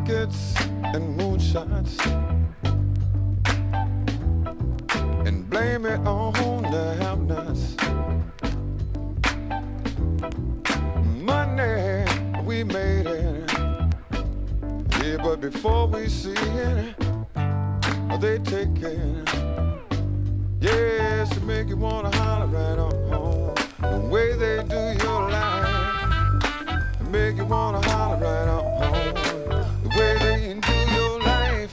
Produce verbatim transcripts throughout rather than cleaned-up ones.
tickets and moonshots and blame it on the have-nots. Money, we made it, yeah, but before we see it, they take it. Yes, to make you wanna holler right on home. The way they do your life, to make you wanna holler right on home. The way they do your life.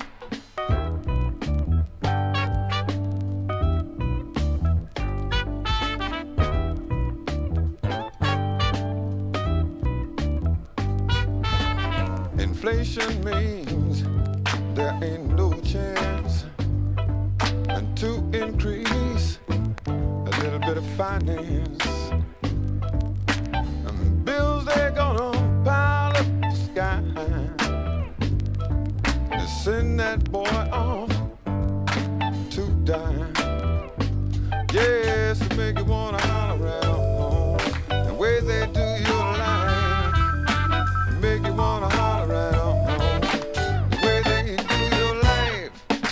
Inflation means there ain't no chance and to increase a little bit of finance. And bills, they're gonna pile up the sky to send that boy off to die. Yes, to make you wanna holler right on home. The way they do your life, make you wanna holler right on home. The way they do your life.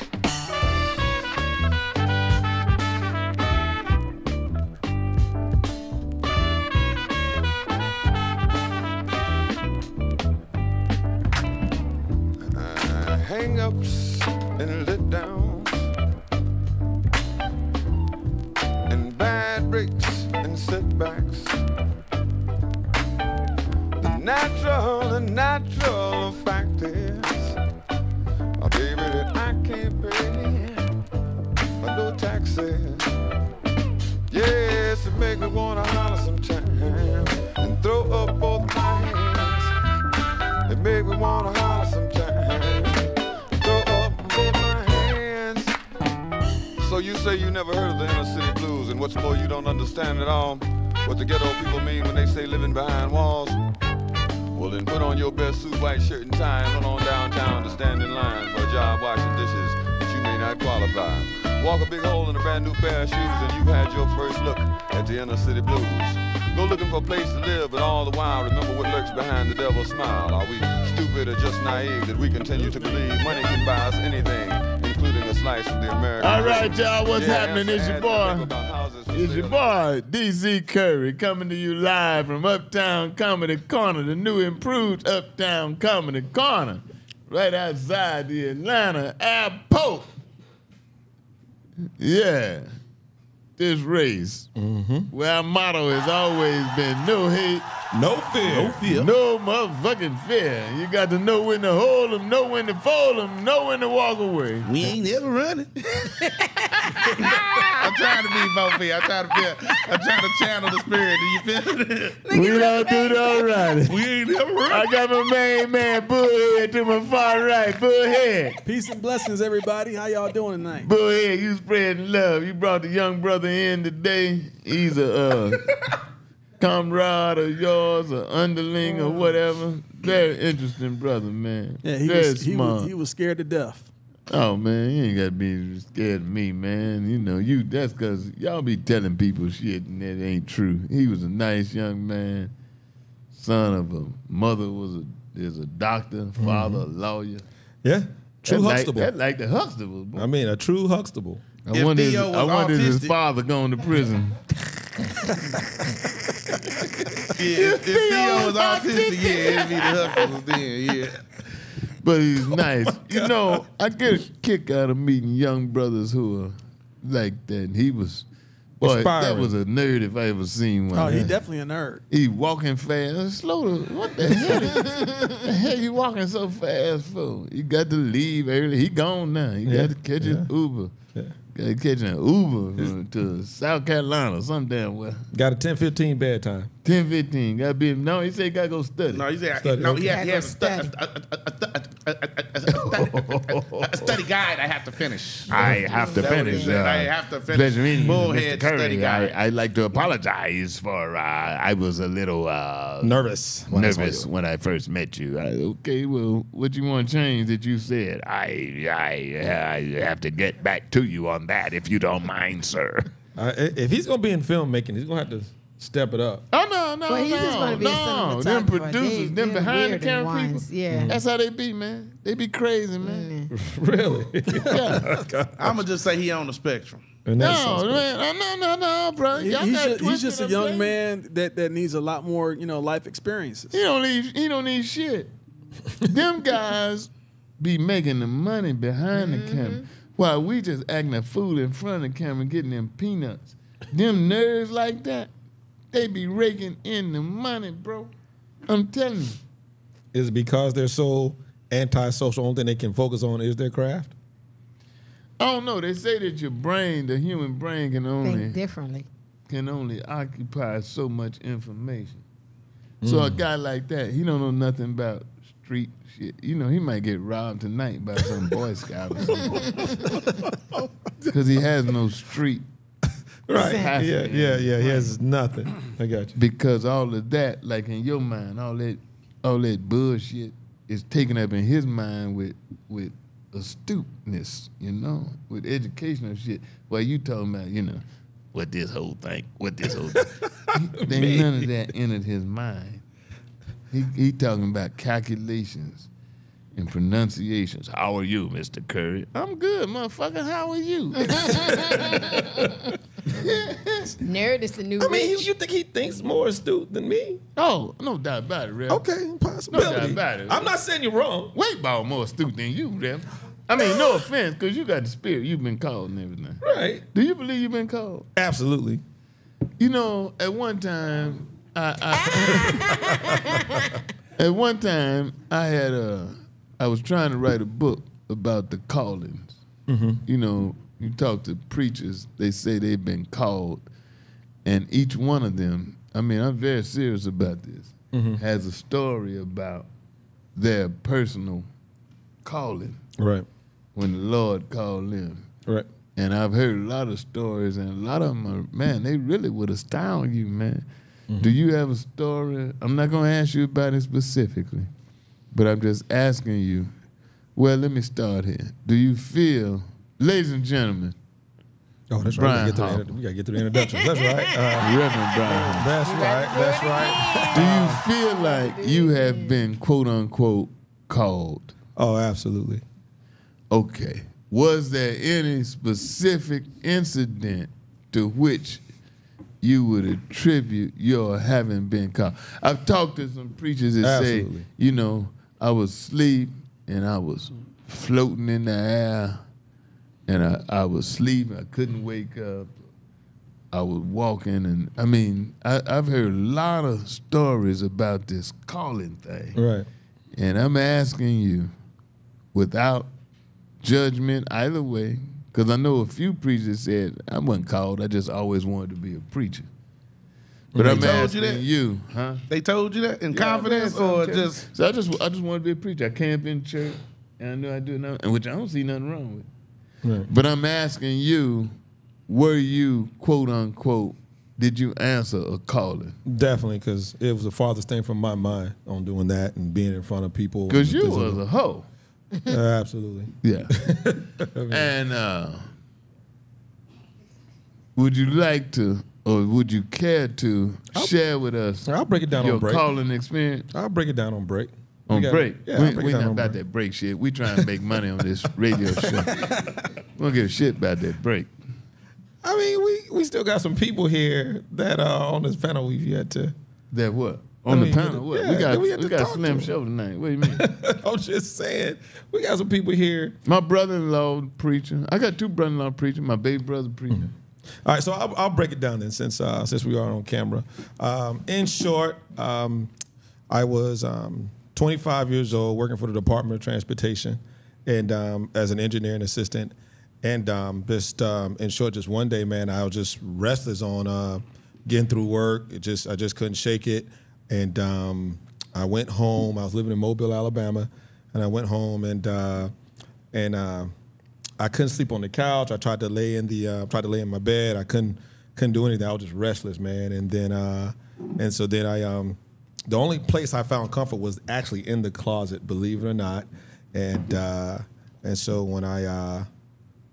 Uh, hang-ups and let-downs and bad breaks and setbacks. The natural, the natural fact is, oh, baby, that I can't pay no taxes. Yes, it make me wanna holler sometime and throw up both my hands. It make me wanna holler sometime, throw up both my hands. So you say you never heard of the inner city blues, and what's more, you don't understand at all what the ghetto people mean when they say living behind walls? Well, then put on your best suit, white shirt and tie, and run on downtown to stand in line for a job washing dishes that you may not qualify. Walk a big hole in a brand new pair of shoes, and you've had your first look at the inner city blues. Go looking for a place to live, but all the while remember what lurks behind the devil's smile. Are we stupid or just naive that we continue to believe money can buy us anything, including a slice of the American All right, dream? y'all, what's Yeah, happening? It's your ads boy. that about houses for It's your sale. boy, D Z Curry, coming to you live from Uptown Comedy Corner, the new improved Uptown Comedy Corner, right outside the Atlanta airport. Yeah, DISRACE, mm-hmm. where our motto has always been no hate, No fear. No fear. no motherfucking fear. You got to know when to hold them, know when to fold them, know when to walk away. We ain't never running. I'm trying to be both of you. I'm trying to feel. I'm trying to channel the spirit. Do you feel it? We don't do the all right. We ain't never running. I got my main man, Bullhead, to my far right. Bullhead. Peace and blessings, everybody. How y'all doing tonight? Bullhead, you spreading love. You brought the young brother in today. He's a uh, comrade of yours, or underling, or whatever. Very interesting brother, man. Yeah, he Very was, he smart. was he was scared to death. Oh man, you ain't gotta be scared of me, man. You know, you that's cause y'all be telling people shit and that ain't true. He was a nice young man, son of a mother was a is a doctor, father a lawyer. Yeah. True That like, Huxtable. that like the Huxtable. boy. I mean, a true Huxtable. I If wonder, is, Theo was I wonder is his autistic- father going to prison. Yeah, if, if Theo was autistic, yeah, it'd be the Huxtables then, yeah. But he's nice. You know, I get a kick out of meeting young brothers who are like that. And he was, boy, that Inspiring. was a nerd if I ever seen one. Oh, he man. definitely a nerd. He walking fast, slow. To, what the hell? the hell you walking so fast for? You got to leave early. He gone now. You Yeah, got to catch yeah. an Uber. Yeah. Got to catch an Uber from- to South Carolina, some damn well. Got a ten fifteen bedtime. ten fifteen. Got to be. No, he said got to go study. No, he said, Study. no, he had, he has a, stu- a, a, a, a, a, a, a study guide I have to finish. I have to That what he finish. said. uh, I have to finish. Pleasure meeting you, Bullhead Mister Curry. study I, guide. I'd like to apologize for uh, I was a little uh, Nervous. when I saw nervous you. when I first met you. I, okay, well, what you want to change that you said? I, I, I have to get back to you on that if you don't mind, sir. Uh, if he's gonna be in filmmaking, he's gonna have to step it up. Oh no, no, Well, he's no, just wanna be a no. Them cinematographer. producers, They- them they're behind the weirder camera ones, people. yeah. That's how they be, man. They be crazy, man. Really? Yeah. I'm gonna just say he on the spectrum. And that's No, so- man, no, no, no, bro. He- Y'all he's, got just, he's twisted just a up young there. man that, that needs a lot more, you know, life experiences. He don't need. He don't need shit. Them guys be making the money behind the camera, while we just acting a fool in front of the camera, getting them peanuts. Them nerds like that, they be raking in the money, bro. I'm telling you. Is it because they're so anti-social? Only thing they can focus on is their craft. I don't know. They say that your brain, the human brain, can only Think differently. can only occupy so much information. So a guy like that, he don't know nothing about street shit. You know, he might get robbed tonight by some Boy Scout or something. Because he has no street. Right. Exactly. Yeah, yeah, yeah. He has nothing. I got you. Because all of that, like in your mind, all that all that bullshit is taken up in his mind with with astuteness, you know, with educational shit. While you talking about, you know, what this whole thing, what this whole thing. There ain't none of that entered his mind. He he talking about calculations and pronunciations. How are you, Mister Curry? I'm good, motherfucker. How are you? Nerd is the new I mean, rich. you, you think he thinks more astute than me? Oh, no doubt about it, Rev. Okay, possibility. No doubt about it. I'm not saying you're wrong. Way ball more astute than you, Rev. I mean, no offense, because you got the spirit. You've been called and everything. Right. Do you believe you've been called? Absolutely. You know, at one time, I, I at one time I had a, I was trying to write a book about the callings. Mm-hmm. You know, you talk to preachers, they say they've been called, and each one of them, I mean, I'm very serious about this, mm-hmm. has a story about their personal calling Right. when the Lord called them. Right. And I've heard a lot of stories, and a lot of them are, man, they really would astound you, man. Mm-hmm. Do you have a story? I'm not going to ask you about it specifically, but I'm just asking you, well, let me start here. Do you feel, ladies and gentlemen, Oh, that's Brian right. We gotta, Hall. get through the, we gotta get through the introduction. That's right. Uh, Reverend Brian Hall, that's right. That's right. do you feel like you have been, quote unquote, called? Oh, absolutely. Okay. Was there any specific incident to which you would attribute your having been called? I've talked to some preachers that Absolutely. say, you know, I was asleep and I was floating in the air and I, I was sleeping. I couldn't wake up. I was walking and, I mean, I, I've heard a lot of stories about this calling thing. Right. And I'm asking you, without judgment either way, because I know a few preachers said, I wasn't called, I just always wanted to be a preacher. But They I'm told you asking that? you, huh? They told you that in Yeah, confidence man, or okay. just So I just I just want to be a preacher. I came up in church and I knew I do nothing, and which I don't see nothing wrong with. Right. But I'm asking you, were you, quote unquote, did you answer a calling? Definitely, because it was the farthest thing from my mind on doing that and being in front of people. Because you Things was like a hoe. that. Uh, absolutely. Yeah. And uh, would you like to, or would you care to share with us I'll break it down your on break. calling experience? I'll break it down on break. We On got- break? Yeah, we I'll break we it down not on about break. that break shit. We trying to make money on this radio show. We don't give a shit about that break. I mean, we, we still got some people here that are on this panel we've yet to. That what? On I mean, the panel? What? yeah, we got we we, have to got a talk slim to 'em. show tonight. What do you mean? I'm just saying, we got some people here. My brother-in-law preacher. I got two brother-in-law preaching. My baby brother preacher. Mm-hmm. All right, so I'll, I'll break it down then, since uh, since we are on camera. Um, in short, um, I was um, twenty-five years old, working for the Department of Transportation, and um, as an engineering assistant. And um, just um, in short, just one day, man, I was just restless on uh, getting through work. It just I just couldn't shake it, and um, I went home. I was living in Mobile, Alabama, and I went home and uh, and. Uh, I couldn't sleep on the couch. I tried to lay in the uh, tried to lay in my bed. I couldn't couldn't do anything. I was just restless, man. And then uh, and so then I um, the only place I found comfort was actually in the closet, believe it or not. And uh, and so when I uh,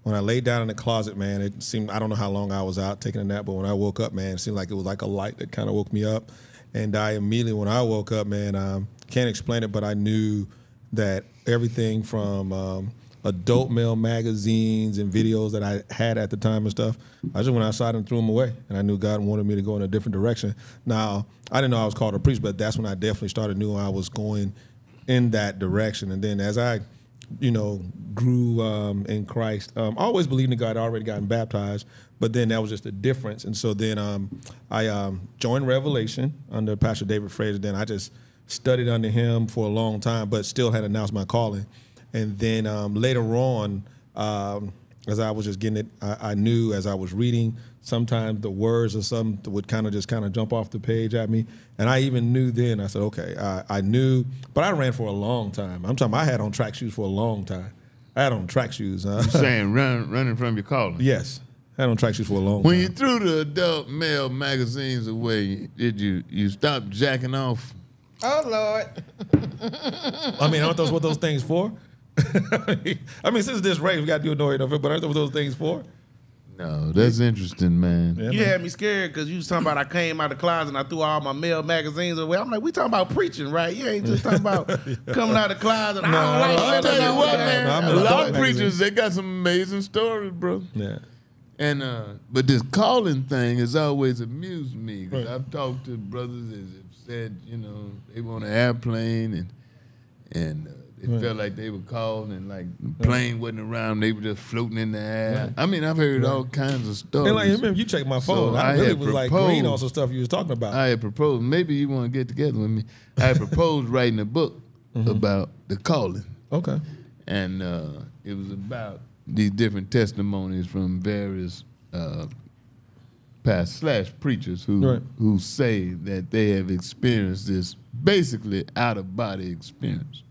when I laid down in the closet, man, it seemed, I don't know how long I was out taking a nap, but when I woke up, man, it seemed like it was like a light that kind of woke me up. And I immediately, when I woke up, man, um, can't explain it, but I knew that everything from um, adult male magazines and videos that I had at the time and stuff, I just went outside and threw them away. And I knew God wanted me to go in a different direction. Now, I didn't know I was called to preach, but that's when I definitely started knew I was going in that direction. And then as I, you know, grew um, in Christ, um, I always believed in God. I already gotten baptized, but then that was just a difference. And so then um, I um, joined Revelation under Pastor David Fraser. Then I just studied under him for a long time, but still had announced my calling. And then um, later on, um, as I was just getting it, I, I knew as I was reading, sometimes the words or something would kind of just kind of jump off the page at me. And I even knew then, I said, okay, I, I knew, but I ran for a long time. I'm talking, I had on track shoes for a long time. I had on track shoes. Uh, You saying run, running from your calling? yes, I had on track shoes for a long When time. you threw the adult male magazines away, did you you stop jacking off? Oh Lord. I mean, aren't those what those things for? I mean, since this race, we got to do a noise of it, but aren't those what those things for? No, that's interesting, man. Yeah, You man. had me scared because you was talking about I came out of the closet and I threw all my male magazines away. I'm like, we talking about preaching, right? You ain't just talking about coming out of the closet. I No, don't like no, I'll no, tell no, you what, no, man. no, I'm a in lot adult of magazines. preachers, they got some amazing stories, bro. Yeah. And uh, but this calling thing has always amused me because Right. I've talked to brothers that have said, you know, they were on an airplane and and uh, it Right. felt like they were called and like the plane wasn't around, they were just floating in the air. Right. I mean, I've heard all kinds of stories. And like, remember, you checked my phone. So I, I really had was like green on proposed. some stuff you was talking about. I had proposed, maybe you want to get together with me. I had proposed writing a book about the calling. okay. And uh, it was about these different testimonies from various uh, past slash preachers who Right. who say that they have experienced this basically out of body experience.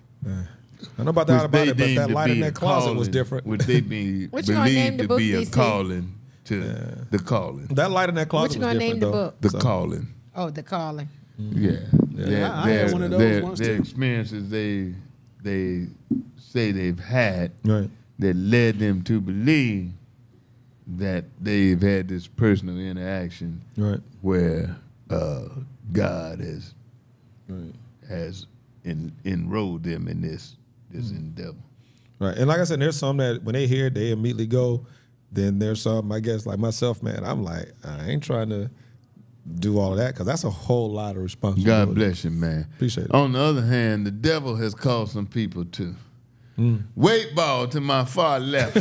I know about that, about it, but deemed that to light in be that a closet was calling, different. Which they be What you gonna name believed the to book, be a D C? calling to the calling. That light in that closet What you was gonna different, name the though. book? The So- calling. Oh, the calling. Yeah. Their, I- I had their- one of those their- once, their too. experiences they they say they've had Right. that led them to believe that they've had this personal interaction Right. where uh, God has Right. has en- enrolled them in this this endeavor. Right. And like I said, there's some that when they hear it, they immediately go. Then there's some, I guess, like myself, man, I'm like, I ain't trying to do all of that because that's a whole lot of responsibility. God bless you, man. Appreciate it. On the other hand, the devil has called some people too. Mm. Weight ball to my far left.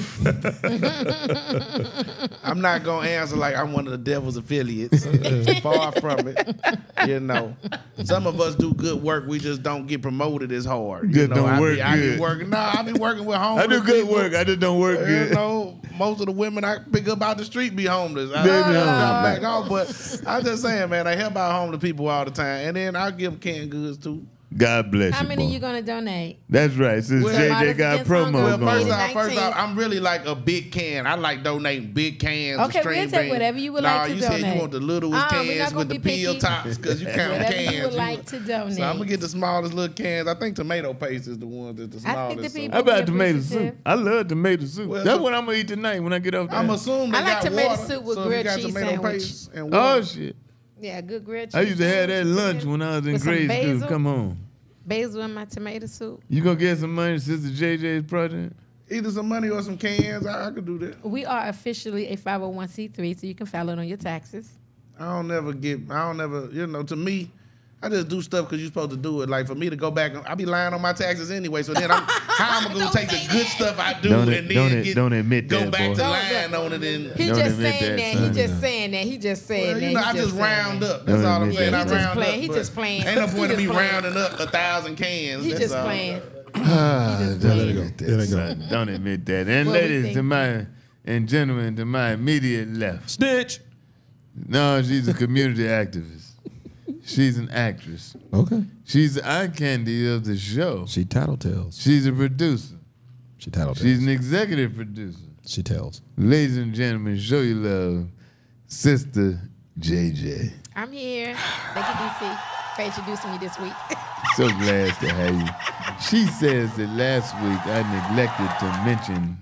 I'm not gonna answer like I'm one of the devil's affiliates. Far from it. You know, some of us do good work. We just don't get promoted as hard. You Just know, don't I work be, I be good. working. No, I be working with homeless. I do good people. work. I just don't work You good. know, most of the women I pick up out the street be homeless. I They be I homeless. drop back off, but I'm just saying, man, I help out homeless people all the time, and then I give them canned goods too. God bless How you, many boy. you gonna donate? That's right. Since Well, J J Models got Against promo Hunger. Well, going. first Going. off, first off, nineteen. I'm really like a big can. I like donating big cans. Okay, of we'll string take beans. whatever you would nah, like to you said donate. you want the littlest Uh-uh, we're not cans gonna with the be peel picky. tops because you count Whatever cans. you would like to donate. So I'm gonna get the smallest little cans. I think tomato paste is the one that's the I smallest. think the so- people- How about be tomato appreciative. soup? I love tomato soup. Well, That's so- what I'm gonna eat tonight when I get off there. I'm assuming they I like got tomato water, soup with so if you grilled got cheese tomato sandwich. paste and Oh water. shit! Yeah, good grilled cheese. I used to have that sandwich lunch when I was in with some grade school. basil. Come on, Basil in my tomato soup. you gonna get some money, Sister J J's project? Either some money or some cans. I, I could do that. We are officially a five oh one c three, so you can file it on your taxes. I don't never get. I don't never. You know, to me, I just do stuff because you're supposed to do it. Like for me to go back, I be lying on my taxes anyway. So then I'm how I'm gonna Don't take the say good that. stuff I do Don't and it- then don't it- get, don't admit go that, back boy. to Don't- lying on it and. He Don't just admit saying that, that. son. He just saying that. He just saying Well, that. you know, He I just saying round that. up. That's Don't all I'm admit saying. that, I He son. just round playing. up. He but just playing. Ain't no He point in just me playing. rounding up a thousand cans. He that's just all. playing. Ah, just don't playing. admit There they that, go. son. Don't admit that. And What we ladies think. to my and gentlemen to my immediate left. Snitch. No, she's a community activist. She's an actress. Okay. She's the eye candy of the show. She tattletales. She's a producer. She tattletales. She's an executive producer. She tells. Ladies and gentlemen, show your love, Sister J J. I'm here. Thank you, D C, for introducing me this week. So glad to have you. She says that last week I neglected to mention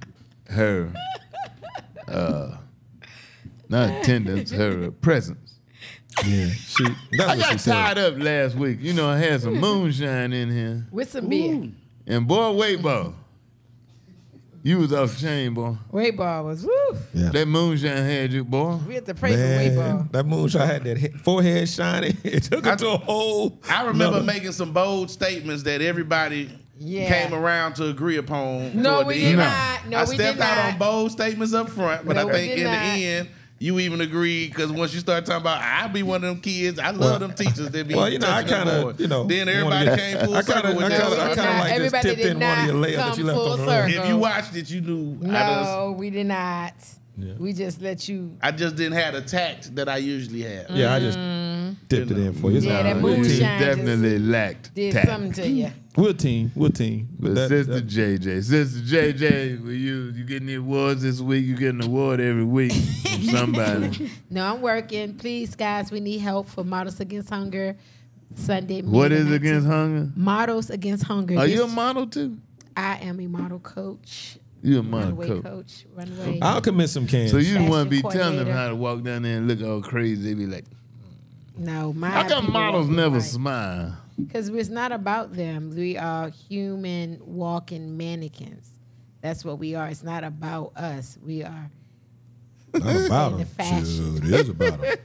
her, uh, not attendance, her presence. Yeah, she. That's I what got she said. tied up last week. You know, I had some moonshine in here. With some beer. And boy, wait, boy. You was off the chain, boy. Weight ball was woo. Yeah. That moonshine had you, boy. We had to pray for weight ball. Man, that moonshine had that he- forehead shining. It took it to a whole. I remember nother- making some bold statements that everybody Yeah. came around to agree upon. No, toward we the did end. not. No, I we stepped did out not. on bold statements up front, but No, I we think did in not. the end, you even agreed because once you start talking about, I'll be one of them kids. I love Well- them teachers that be. Well, you know, I touching them kinda, boys. you know, Then wanna everybody get- came full I kinda- circle with I that. kinda- I We did kinda not. like just Everybody tipped did in one of your not layers that come you left full on the rug. circle. If you watched it, you knew. I, just, No, we did not. We just let you. I just didn't have the tact that I usually have. Yeah, I just dipped it in for you. It's Yeah, all that right. moonshine You just definitely lacked Did tact. something to you. We'll team. We'll team. But that- Sister that- J J, Sister J J, well, you you getting the awards this week? You getting an award every week from somebody. No, I'm working. Please, guys, we need help for Models Against Hunger Sunday. What May is the against hunger? Models Against Hunger. Are This- you a model too? I am a model coach. You a model Runway coach. coach. Runway. I'll commit some cans. So you Fashion want to be telling them coordinator. how to walk down there and look all crazy? They be like, No, my how come models never smile? Because it's not about them. We are human walking mannequins. That's what we are. It's not about us. We are. Not about the them. fashion. Shoot, it is about them.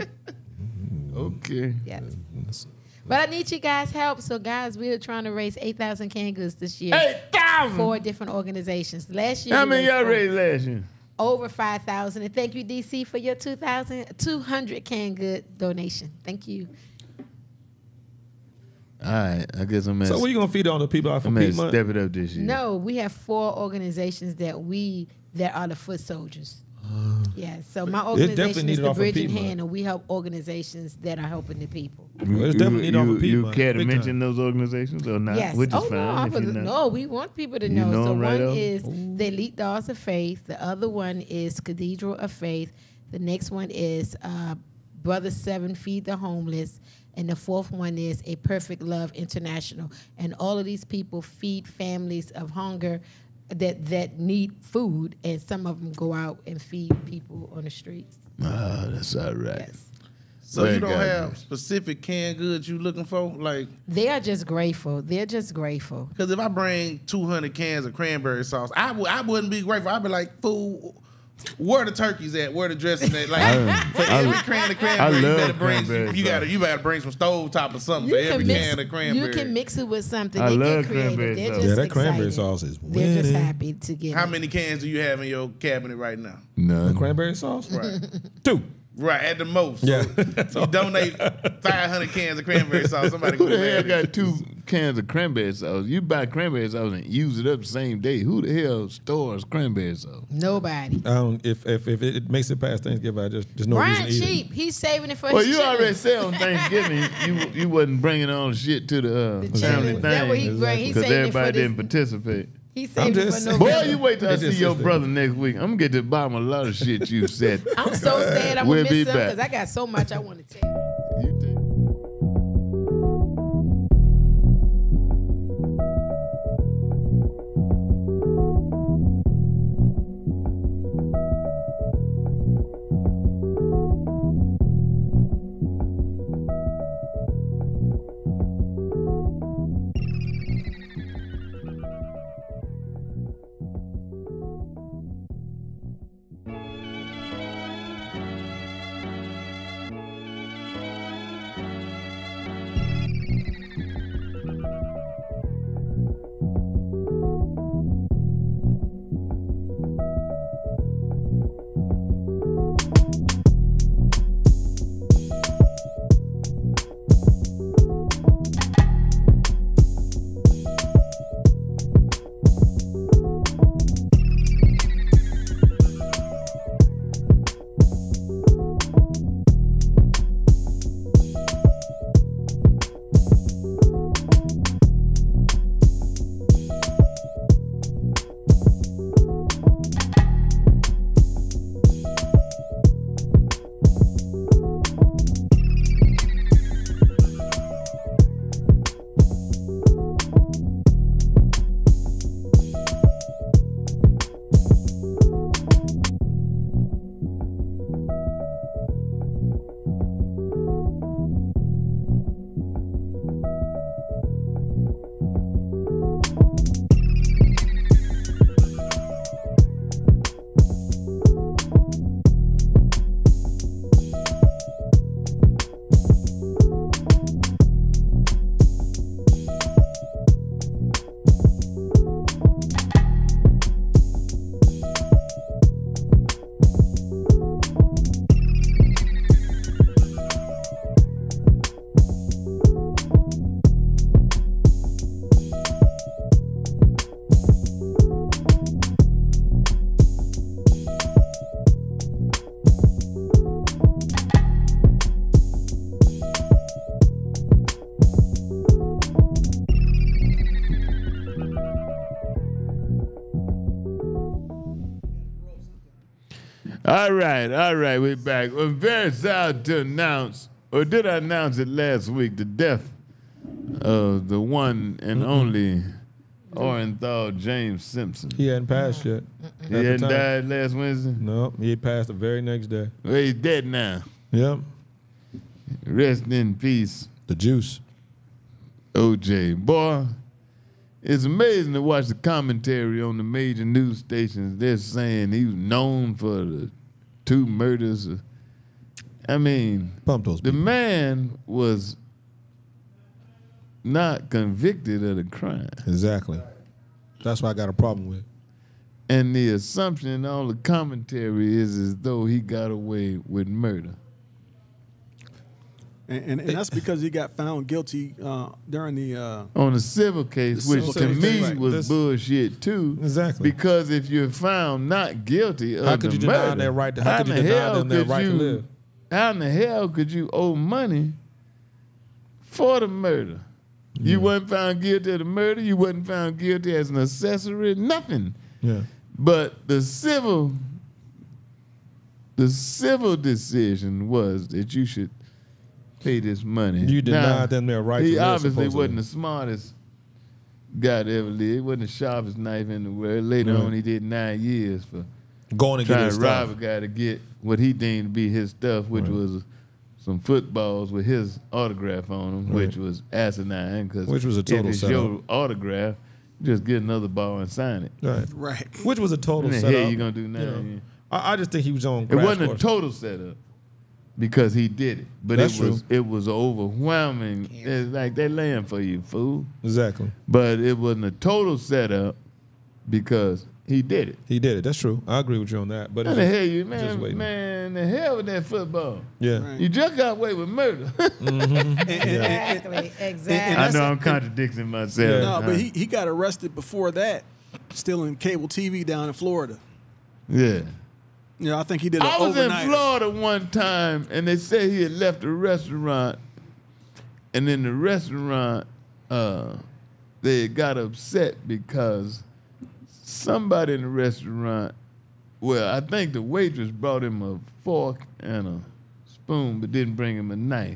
Okay. Yes. But I need you guys' help. So, guys, we are trying to raise eight thousand canned goods this year. Eight thousand. Four different organizations. Last year, How we many y'all four- raised last year? Over five thousand. And thank you, D C, for your two thousand two hundred canned good donation. Thank you. All right, I guess I'm So gonna, what you gonna feed on the people out for I'm gonna Piedmont? step it up this year. No, we have four organizations that we that are the foot soldiers. Yeah, so my It's definitely organization is needed the off of Bridging Piedmont. Hand, and we help organizations that are helping the people. Well, it's definitely you, need off you, of you Piedmont, care to big mention time. those organizations or not? Yes. Which is oh fine. no, I if would, you're not. no, we want people to You know. know so 'em right one off? is the Elite Dolls of Faith. The other one is Cathedral of Faith. The next one is uh, Brother Seven Feed the Homeless. And the fourth one is A Perfect Love International. And all of these people feed families of hunger that, that need food. And some of them go out and feed people on the streets. Ah, that's all right. Yes. So Well, you don't God have bless. specific canned goods you looking for? Like, They are just grateful. They're just grateful. because if I bring two hundred cans of cranberry sauce, I w- I wouldn't be grateful. I'd be like, fool, where the turkeys at? Where the dressing at? Like, for every can of cranberry, you love better bring, cranberry you gotta, sauce. you better bring some stovetop or something You for every can, mix, can of cranberry. you can mix it with something. I They love get creative. cranberry They're sauce. just Yeah, that cranberry excited. sauce is They're just winning. happy to get How it. many cans do you have in your cabinet right now? None. Cranberry sauce? Right. Two. Right, at the most. Yeah. So you donate five hundred cans of cranberry sauce. Somebody Who go the to hell bed. got two cans of cranberry sauce? You buy cranberry sauce and use it up the same day. Who the hell stores cranberry sauce? Nobody. I don't, if, if if it makes it past Thanksgiving, I just there's no Brian reason to eat cheap. He's saving it for Well, his you children. already said on Thanksgiving you you wasn't bringing all the shit to the, uh, The family children. That's what he thing bring. He's because saving it for everybody this. didn't participate. He's I'm saving it just for saying. November. Boy, you wait till I It see just your is that. brother next week. I'm gonna get to the bottom of a lot of shit you said. I'm so sad I'm We'll gonna be miss him back. because I got so much I want to tell. You take- All right, all right, we're back. I'm very sad to announce, or did I announce it last week, the death of the one and mm-hmm. only Orenthal James Simpson. He hadn't passed yet. He hadn't died last Wednesday? No, he had passed the very next day. Well, he's dead now. Yep. Rest in peace. The juice. O J. Boy, it's amazing to watch the commentary on the major news stations. They're saying he was known for the two murders. I mean, Pump those the people. man was not convicted of the crime. Exactly. That's what I got a problem with. And the assumption in all the commentary is as though he got away with murder. And, and, and that's because he got found guilty uh, during the uh, on a civil case, the which civil to case, me right. was This- bullshit too. Exactly. Because if you're found not guilty of How could the you deny murder, their right to- how how could in you the deny hell them their could right to you- live? How in the hell could you owe money for the murder? You wasn't found guilty of the murder. You wasn't found guilty as an accessory. Nothing. Yeah. But the civil, the civil decision was that you should pay this money. You denied Now, them their right He to live, obviously supposedly. wasn't the smartest guy to ever live. He wasn't the sharpest knife in the world. Later Right. on, he did nine years for Going to get trying his to rob stuff. a guy to get what he deemed to be his stuff, which Right. was some footballs with his autograph on them, Right. which was asinine. Because Which was a total if it's setup. your autograph, just get another ball and sign it. Right. right. Which was a total What the setup. hell you gonna do now? You know, I, I just think he was on. It crash wasn't a course. total setup because he did it, but That's it was true. it was overwhelming. It's like they laying for you, fool. Exactly. But it wasn't a total setup because he did it. He did it. That's true. I agree with you on that. But How it's the just- hell you, just man, waiting. man, the hell with that football. Yeah. Right. You just got away with murder. And- and- and- Exactly. Exactly. and I that's know a- I'm contradicting myself. No, huh? but he, he got arrested before that, stealing cable T V down in Florida. yeah. You know, I think he did an I was in overnighter. Florida one time, and they said he had left a restaurant, and in the restaurant, uh, they got upset because somebody in the restaurant, well, I think the waitress brought him a fork and a spoon, but didn't bring him a knife.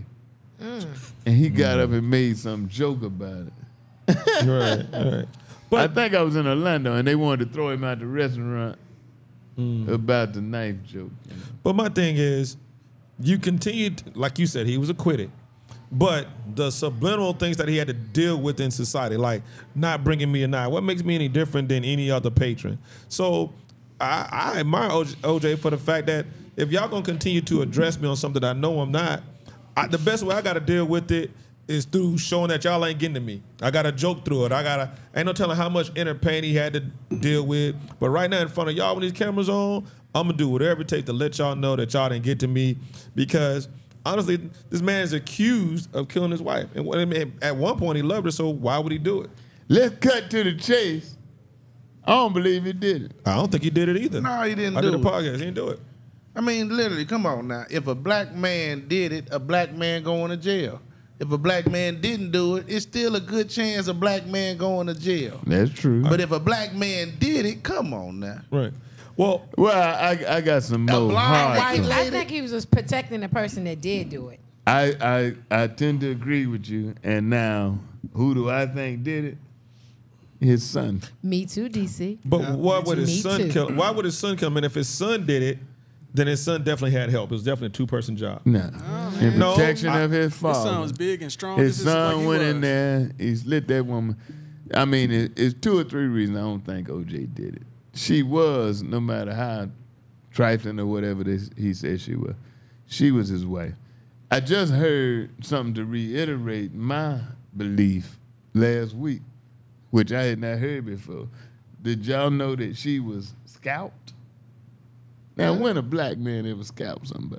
And he got up and made some joke about it. Right. Right. I think I was in Orlando, and they wanted to throw him out the restaurant Mm. about the knife joke. you know. But my thing is, you continued, like you said, he was acquitted. But the subliminal things that he had to deal with in society, like not bringing me a knife, what makes me any different than any other patron? So I, I admire O J for the fact that if y'all gonna continue to address me on something that I know I'm not, I, the best way I gotta deal with it is through showing that y'all ain't getting to me. I gotta joke through it. I gotta, ain't no telling how much inner pain he had to deal with. But right now in front of y'all, when these cameras on, I'm gonna do whatever it takes to let y'all know that y'all didn't get to me, because honestly, this man is accused of killing his wife. And what- I mean, at one point he loved her, so why would he do it? Let's cut to the chase. I don't believe he did it. I don't think he did it either. No, he didn't I do did a it. podcast, he didn't do it. I mean, literally, come on now. If a black man did it, a black man going to jail. If a black man didn't do it, it's still a good chance a black man going to jail. That's true. But if a black man did it, come on now. Right. Well, well, I, I got some A more blind hard. white things. I think he was just protecting the person that did do it. I, I I tend to agree with you. And now, who do I think did it? His son. Me too, D C. but Yeah. why would his Me son too. kill? Why would his son come in? If his son did it, then his son definitely had help. It was definitely a two-person job. No. In No, protection I- of his His son father. was big and strong. His just like son he went in was. there. He slit that woman. I mean, it, it's two or three reasons I don't think O J did it. She was, no matter how trifling or whatever this, he said she was, she was his wife. I just heard something to reiterate my belief last week, which I had not heard before. Did y'all know that she was scalped? Now, when a black man ever scalped somebody?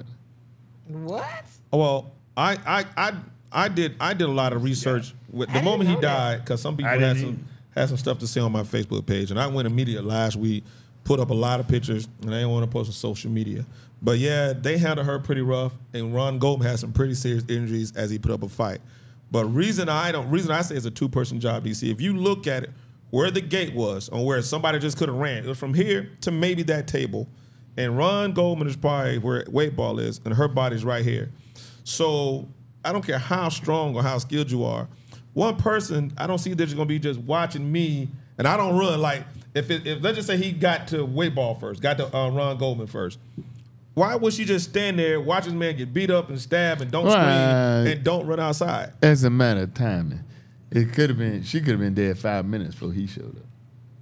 What? Well, I I I I did I did a lot of research with the I moment he didn't know that. died, because some people I had didn't some had some stuff to say on my Facebook page, and I went immediately last week, put up a lot of pictures, and I didn't want to post on social media. But yeah, they handled her pretty rough, and Ron Goldman had some pretty serious injuries as he put up a fight. But reason I don't reason I say it's a two person job, D C. If you look at it, where the gate was, on where somebody just could have ran, it was from here to maybe that table. and Ron Goldman is probably where weight ball is, and her body's right here. So I don't care how strong or how skilled you are. One person, I don't see that you're gonna be just watching me, and I don't run like if it, if let's just say he got to weight ball first, got to uh, Ron Goldman first. Why would she just stand there, watch this man get beat up and stabbed, and don't Right. scream and don't run outside? As a matter of timing, it could have been. She could have been dead five minutes before he showed up.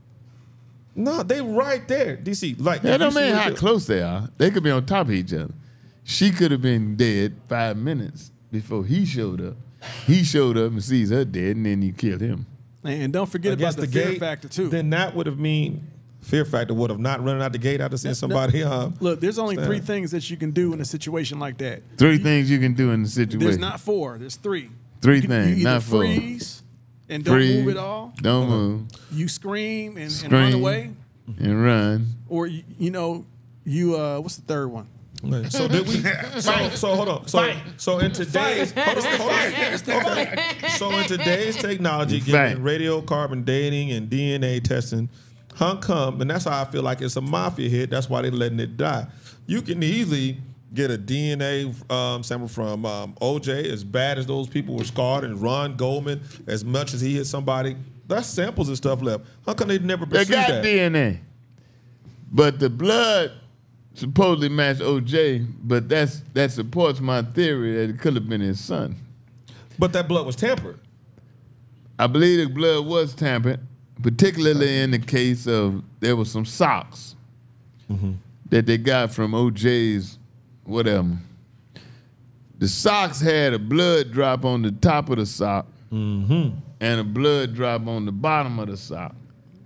No, they right there, D C. Like That if you don't see mean what how you- close they are. They could be on top of each other. She could have been dead five minutes before he showed up. He showed up and sees her dead, and then he killed him. And don't forget about against the, the fear gate, factor too. Then that would have mean fear factor would have not running out the gate after seeing somebody. Uh, Look, there's only stand. three things that you can do in a situation like that. Three things you can do in the There's situation. not four. There's three. Three You can- things, You either not four. freeze and don't Freeze, move at all. Don't move. You scream and, and run Scream. away, And run. or you, you know, you uh, what's the third one? Man, so did we? So, so hold on. So so in today's hold on, hold on. Okay. So in today's technology, Fight. given radiocarbon dating and D N A testing, how come? And that's how I feel like it's a mafia hit. That's why they're letting it die. You can easily get a D N A um, sample from um, O J, as bad as those people were scarred, and Ron Goldman, as much as he hit somebody. That's samples and stuff left. How come they never They pursued got that? D N A. But the blood supposedly matched O J, but that's that supports my theory that it could have been his son. But that blood was tampered. I believe the blood was tampered, particularly in the case of there was some socks that they got from O J's whatever. The socks had a blood drop on the top of the sock and a blood drop on the bottom of the sock,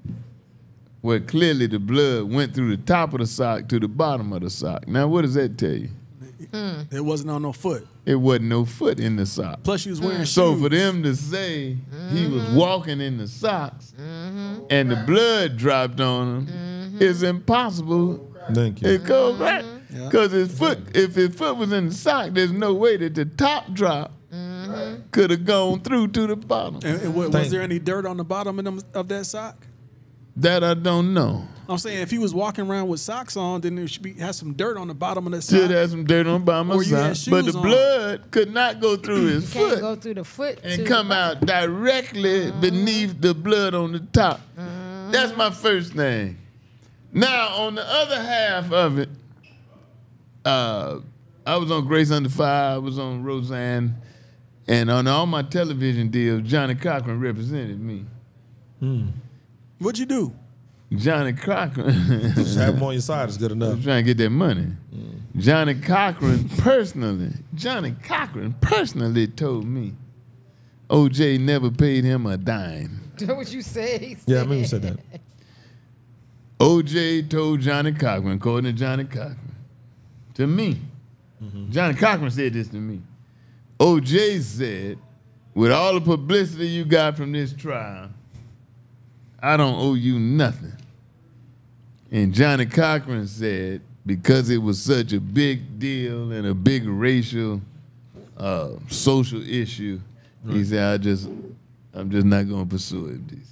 where clearly the blood went through the top of the sock to the bottom of the sock. Now, what does that tell you? It wasn't on no foot. It wasn't no foot in the sock. Plus, she was wearing shoes. So for them to say he was walking in the socks and the blood dropped on him is impossible. Thank you. It goes back. Because his foot, if his foot was in the sock, there's no way that the top drop could have gone through to the bottom. And, and wa- was Thank there any dirt on the bottom of, them, of that sock? That I don't know. I'm saying if he was walking around with socks on, then there should be has some dirt on the bottom of that sock. Should have some dirt on the bottom of Or the you had sock. But the shoes on. blood could not go through his Can't foot go through the foot and to come the out directly beneath the blood on the top. That's my first thing. Now, on the other half of it, uh, I was on Grace Under Fire, I was on Roseanne, and on all my television deals, Johnny Cochran represented me. What'd you do? Johnny Cochran Just have them on your side is good enough. was trying to get that money. Johnny Cochran personally, Johnny Cochran personally told me O J never paid him a dime. That's what you say. Yeah, I remember you said that. O J told Johnny Cochran, according to Johnny Cochran, to me. Johnny Cochran said this to me. O J said, with all the publicity you got from this trial, I don't owe you nothing. And Johnny Cochran said, because it was such a big deal and a big racial, uh, social issue, he said, I just, I'm just not going to pursue it. He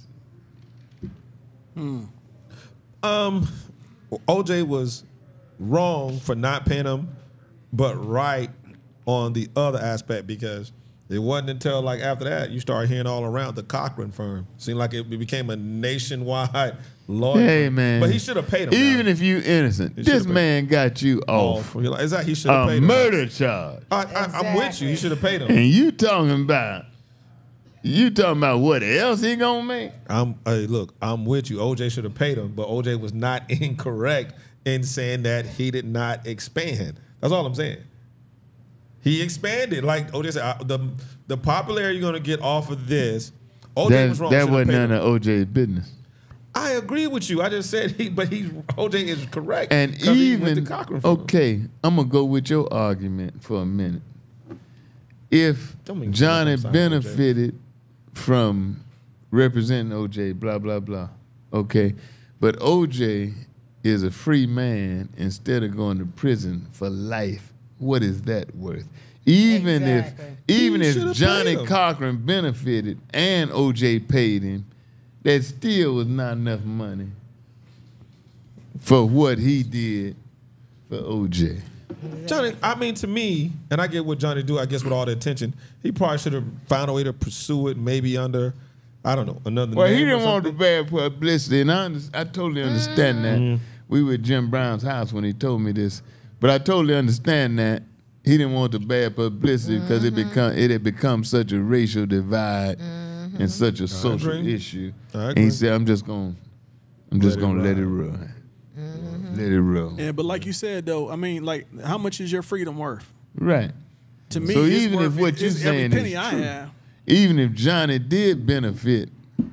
said. Um, O J was wrong for not paying him, but right on the other aspect, because it wasn't until like after that you started hearing all around the Cochran firm. Seemed like it became a nationwide lawyer. Hey, man. But he should have paid him. Even now. if you innocent, He this should've paid- man got you off off. You're like, is that he should have a paid him? murder charge. I, I, I'm with you. He should have paid him. And you talking about, you talking about what else he gonna make? I'm hey, look, I'm with you. O J should have paid him, but O J was not incorrect in saying that he did not expand. That's all I'm saying. He expanded, like O J said. I, the the popularity you're gonna get off of this, O J That, was wrong. that Should've wasn't paid none him. of O J's business. I agree with you. I just said he, but he O J is correct. And 'cause he went even, to Cochran firm. okay, I'm gonna go with your argument for a minute. If Don't make me Johnny feel like I'm benefited from representing O J, blah, blah, blah, okay, but O J is a free man instead of going to prison for life, what is that worth? Even Exactly. if even He if should've Johnny paid him. Cochran benefited and O J paid him, that still was not enough money for what he did for O J. Johnny, I mean, to me, and I get what Johnny do, I guess with all the attention, he probably should have found a way to pursue it, maybe under, I don't know, another Well, name he or didn't want the something. bad publicity, and I, under, I totally understand that. We were at Jim Brown's house when he told me this, but I totally understand that he didn't want the bad publicity because it become it had become such a racial divide and such a social agree. issue. I And agree. he said, "I'm just gonna, I'm just Let it gonna let ride. it run, let it roll." Yeah, but like you said though, I mean, like, how much is your freedom worth? Right. To me, So it's even if worth- what you're it's every saying penny is I true, have. even if Johnny did benefit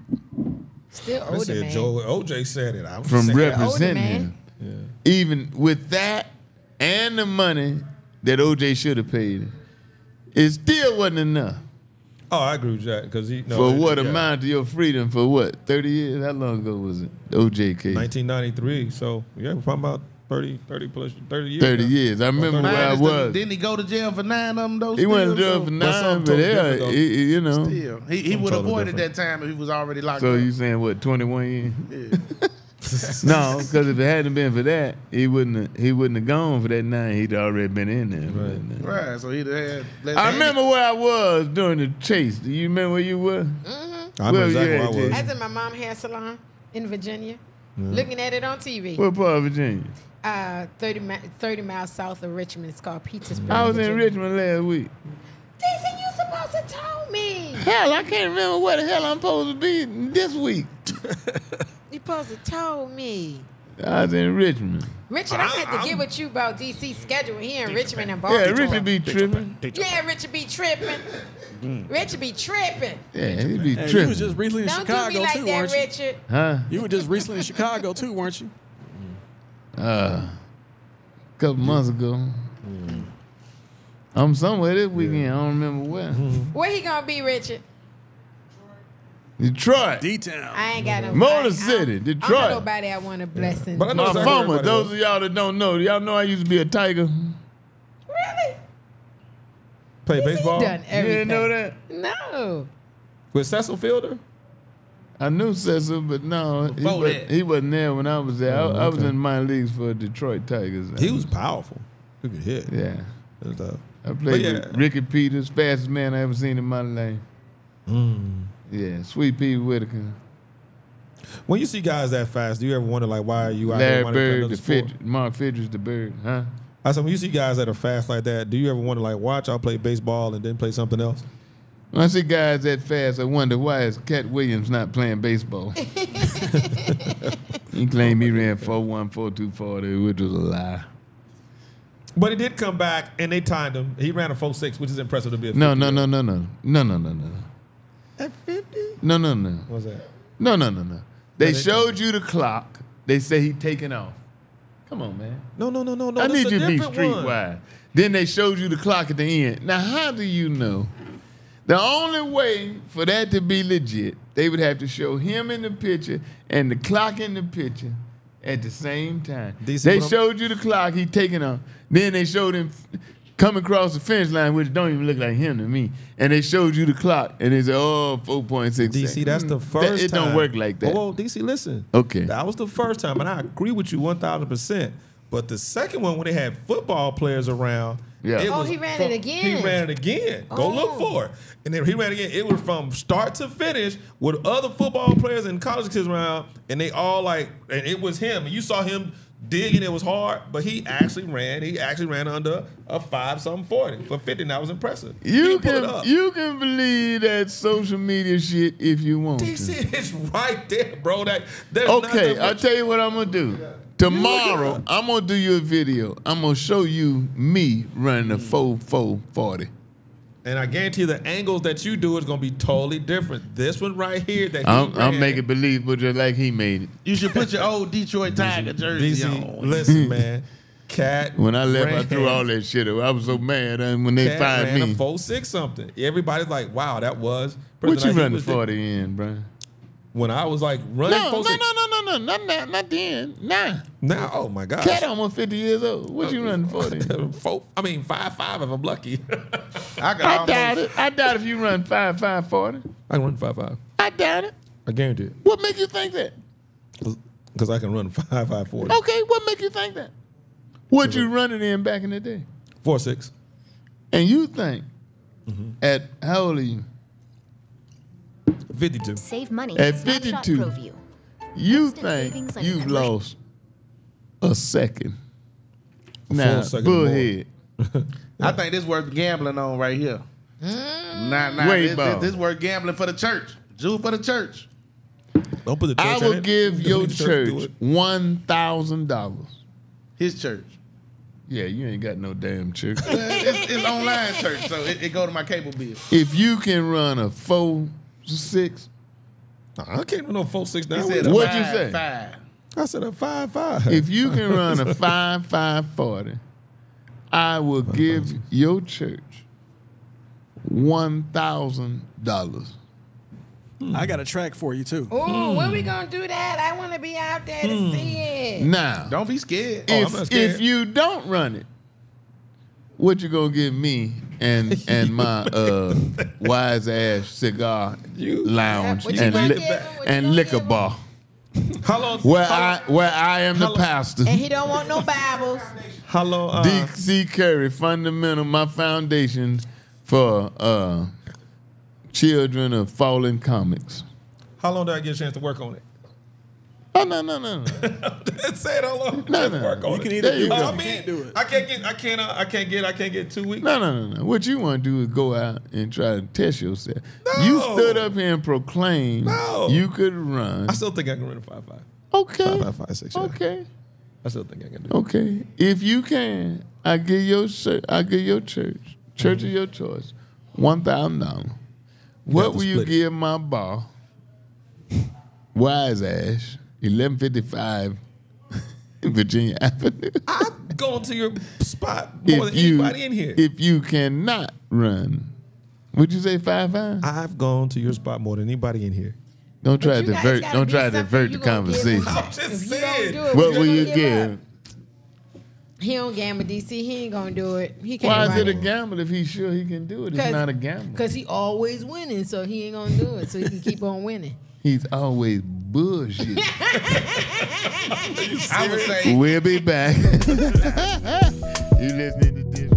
Still I older said man. Joe, O J said it. I'm from saying it. representing man. him, even with that and the money that O J should have paid him, it still wasn't enough Oh, I agree with Jack because he no, for it- what yeah. amount to your freedom for what thirty years? How long ago was it? The O J case. nineteen ninety-three. So yeah, we're talking about thirty, thirty plus thirty years. Thirty now. years. I remember thirty. where I Minus the- was. Didn't he go to jail for nine of them? Those He went to still, jail so- for But nine, something but totally yeah, different, though. he- he- you know. Still, he, he Something would have totally avoided different. that time if he was already locked So up. you saying what? Twenty-one years? Yeah. No, because if it hadn't been for that, he wouldn't. Have, he wouldn't have gone for that nine. He'd already been in there. for that nine. Right, so he'd have had. let- I remember where I was during the chase. Do you remember where you were? I remember Well, exactly yeah, where I it was. is. I was in my mom's hair salon in Virginia, looking at it on T V. What part of Virginia? Uh, thirty, mi- thirty miles south of Richmond. It's called Petersburg. I was in Virginia. Richmond last week. D C, you supposed to tell me. Hell, I can't remember where the hell I'm supposed to be this week. You supposed to tell me. I was in Richmond. Richard, I had to get with you about D C's schedule. He in Richmond and Baltimore. Yeah, Richard be tripping. Yeah, Richard be tripping. Richard be tripping. Yeah, he be Hey, you tripping. was just recently in Don't do Chicago me like too, that, weren't you? Richard. huh? You were just recently in Chicago too, weren't you? Uh, a couple months ago. I'm somewhere this weekend. I don't remember where. Where he gonna be, Richard? Detroit. D-Town. I ain't got no. Motor I ain't- City, I don't- I don't Detroit. know nobody I want a blessing. But I know My exactly where former, everybody those was. of y'all that don't know, y'all know I used to be a Tiger. Really? Play He baseball done You everything. didn't know that? No. with Cecil Fielder. I knew Cecil, but no, he, Before was, that. he wasn't there when I was there. Oh, I, I was okay. in minor leagues for Detroit Tigers. He was powerful. He could hit. Yeah. It was, uh, I But played yeah. with Ricky Peters, fastest man I ever seen in my life. Yeah, Sweet Pea Whitaker. When you see guys that fast, do you ever wonder like why are you out Larry here wanting to play Bird, another the sport? Fid- Mark Fidrich, the Bird, huh? I said when you see guys that are fast like that, do you ever wonder like watch I'll play baseball and then play something else? When I see guys that fast, I wonder why is Cat Williams not playing baseball? He claimed he ran four one, four two forty, which was a lie. But he did come back and they timed him. He ran a four six, which is impressive to be a No, fifty. no, no, no, no. No, no, no, no. At fifty? No, no, no. What's that? No, no, no, no. They they showed you the clock. They say he taking off. Come on, man. No, no, no, no, no. I this need a you to be different one. streetwise. Then they showed you the clock at the end. Now, how do you know? The only way for that to be legit, they would have to show him in the picture and the clock in the picture at the same time. D C, They what I'm- showed you the clock, he taking off. Then they showed him f- coming across the finish line, which don't even look like him to me. And they showed you the clock, and they said, oh, four point six. D C, that's the That- first It time. don't work like that. Oh, well, D C, listen. Okay. That was the first time, and I agree with you one thousand percent. But the second one, when they had football players around, Yeah. it Oh, was he ran from- it again. He ran it again. Go look Oh. for it. And then he ran it again. It was from start to finish with other football players and college kids around, and they all like, and it was him. And you saw him digging. It was hard, but he actually ran. He actually ran under a five something forty for fifty. And that was impressive. You He pull it can up. you can believe that social media shit if you want D C to. is right there, bro. That there's Okay, nothing I'll much- tell you what I'm gonna do. Tomorrow, I'm gonna do you a video. I'm gonna show you me running a four four forty. And I guarantee you the angles that you do is gonna be totally different. This one right here that he I'm, I'm ran, making believable just like he made it. You should put your old Detroit Tiger jersey D C, on. listen, man. Cat When I left, I ran- threw all that shit away. I was so mad, and when they Cat fired ran me, a four six something. Everybody's like, "Wow, that was." what you President, he running was the- forty in, bro? When I was like No, running no, four no, six. no, no, no, not now, not then. Nah, Now, oh my God. Cat almost fifty years old. What you running forty? in? Four, I mean five five if I'm lucky. I could I almost, doubt it. I doubt if you run five five forty. I can run five five. I doubt it. I guarantee it. What make you think that? Because I can run five five forty. Okay, what make you think that? What you running in back in the day? Four six. And you think at how old are you? Fifty-two. Save money. At Snapshot fifty-two. ProView. You Instant think savings on you've membership. lost a second. Now, second bullhead. I think this worth gambling on right here. Nah, nah, Wait, this, Bob. this, this worth gambling for the church. Jew for the church. Don't put the I church will in it. give Just your leave the church do church it. one thousand dollars. His church. Yeah, you ain't got no damn church. Uh, it's, it's online church, so it, it go to my cable bill. If you can run a four six, Nah, I can't run no four six He down. said a What'd you five, say? Five. I said a five five. if you can run a five five forty, I will give your church one thousand dollars. I got a track for you too. Oh, when we gonna do that? I want to be out there to see it. Now, Don't be scared. Oh, I'm if not scared. if you don't run it, what you gonna give me and and my uh, wise ass cigar You- lounge What you and gonna li- give him? What you and gonna liquor give him? bar How long? where how, I where I am the how long- pastor. And he don't want no Bibles. How long? Uh, D C Curry Fundamental, my foundation for uh, children of fallen comics. how long did I get a chance to work on it? Oh no no no no! Say it. How long? No, Just no. work on You can it. either There you do it go. or I you mean, can't do it. I can't get. I can't. Uh, I can't get. I can't get two weeks. No, no, no, no. What you want to do is go out and try to test yourself. You No. stood up here and proclaimed No. you could run. I still think I can run a five five. Okay. Five five five six. Yeah. Okay. I still think I can do. it. Okay. If you can, I give your church, I give your church, church Mm-hmm. of your choice, one thousand dollars. What to will you split it. give my bar? Wise Ash, eleven fifty-five Virginia Avenue. I've gone to your spot more if than you anybody in here. if you cannot run, would you say five five? I've gone to your spot more than anybody in here. Don't try to You guys divert. gotta Don't be try to something divert you the gonna give him. conversation. I'm just If you don't saying. do it, What we will gonna you give give? up. He don't gamble, D C. He ain't gonna do it. He can't. Why is run it a gamble if he's sure he can do it? It's not a gamble. Because he always winning, so he ain't gonna do it. So he can keep on winning. He's always bullshit. I would say We'll be back. You listening to this?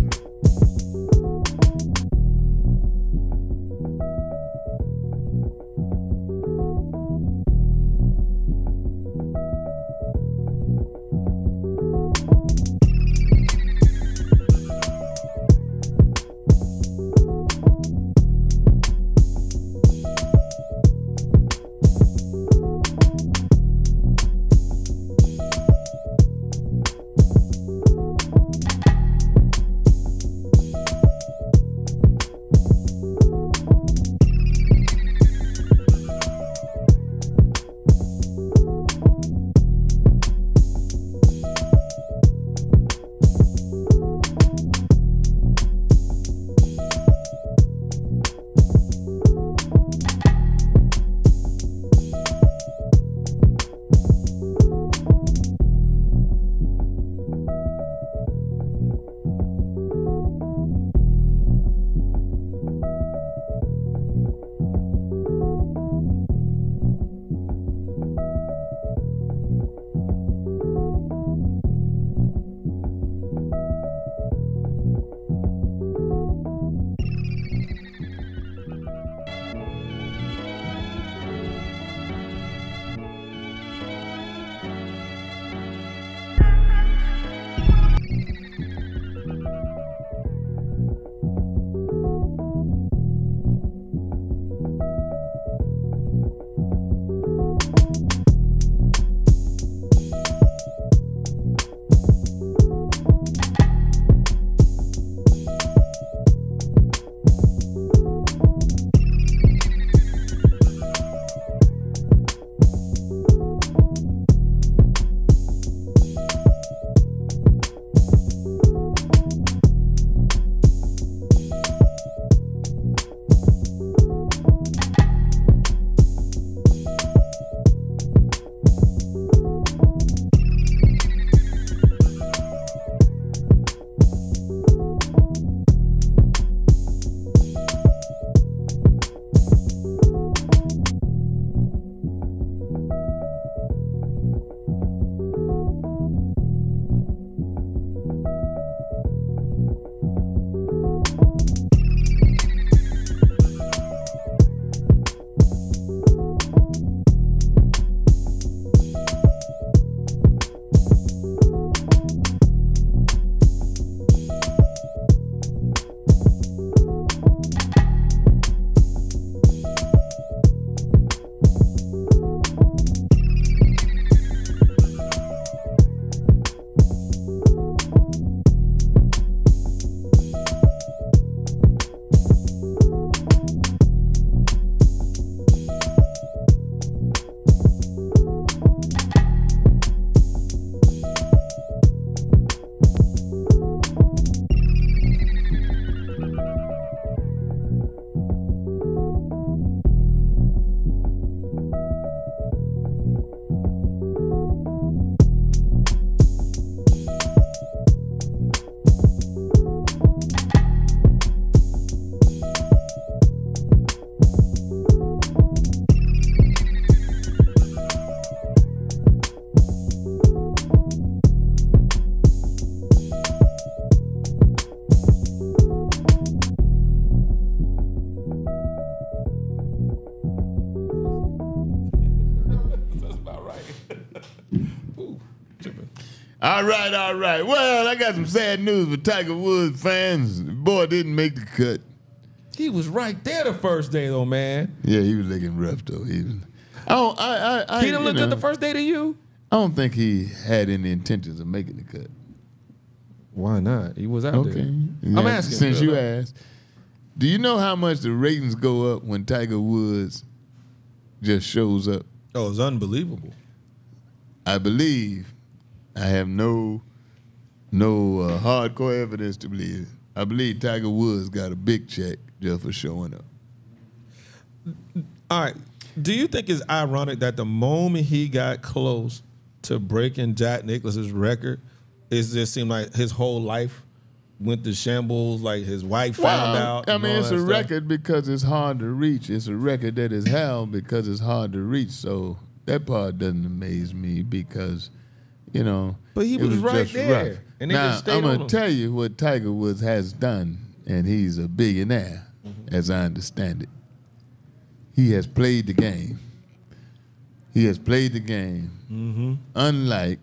All right, all right. Well, I got some sad news for Tiger Woods fans. The boy didn't make the cut. He was right there the first day, though, man. Yeah, he was looking rough though. He was. I don't. I. I. I He didn't you look know, good the first day to you. I don't think he had any intentions of making the cut. Why not? He was out Okay. there. Yeah, I'm asking. Since you Look. asked, do you know how much the ratings go up when Tiger Woods just shows up? Oh, it's unbelievable. I believe. I have no, no uh, hardcore evidence to believe it. I believe Tiger Woods got a big check just for showing up. All right. Do you think it's ironic that the moment he got close to breaking Jack Nicklaus's record, it just seemed like his whole life went to shambles, like his wife found Well, out? I and mean, all it's that a stuff? record because it's hard to reach. It's a record that is held because it's hard to reach. So that part doesn't amaze me because, you know, But he it was right just there, rough. and they now, just stayed I'm on gonna him. tell you what Tiger Woods has done, and he's a billionaire, Mm-hmm. as I understand it. He has played the game. He has played the game, Mm-hmm. unlike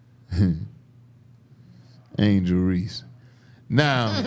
Angel Reese. Now,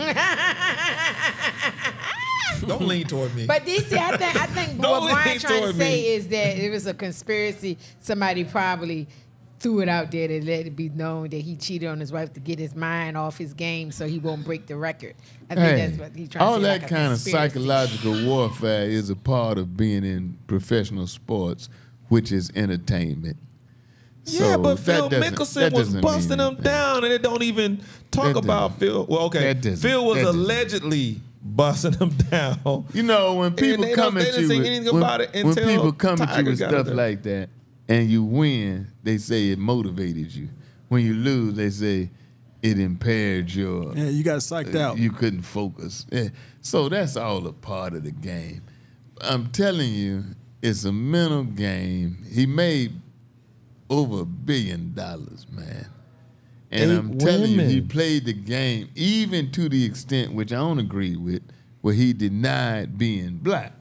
Don't lean toward me. But D C, I think I think Don't what Brian's lean trying to toward say me. is that it was a conspiracy. Somebody probably threw it out there to let it be known that he cheated on his wife to get his mind off his game so he won't break the record. I think hey, that's what he's trying all to say. that like a kind of conspiracy. psychological warfare is a part of being in professional sports, which is entertainment. Yeah, So but that Phil doesn't- Mickelson that was doesn't busting mean them anything. down, and it don't even talk That about doesn't- Phil. Well, okay, that doesn't- Phil was that doesn't- allegedly busting them down. You know, when people they come don't- they at didn't you say with, anything when, about it when until people come at you Tiger with got stuff there. like that and you win, they say it motivated you. When you lose, they say it impaired your Yeah, you got psyched out. You couldn't focus. Yeah. So that's all a part of the game. I'm telling you, it's a mental game. He made over a billion dollars, man. And Eight I'm telling you, he women. played the game even to the extent, which I don't agree with, where he denied being black.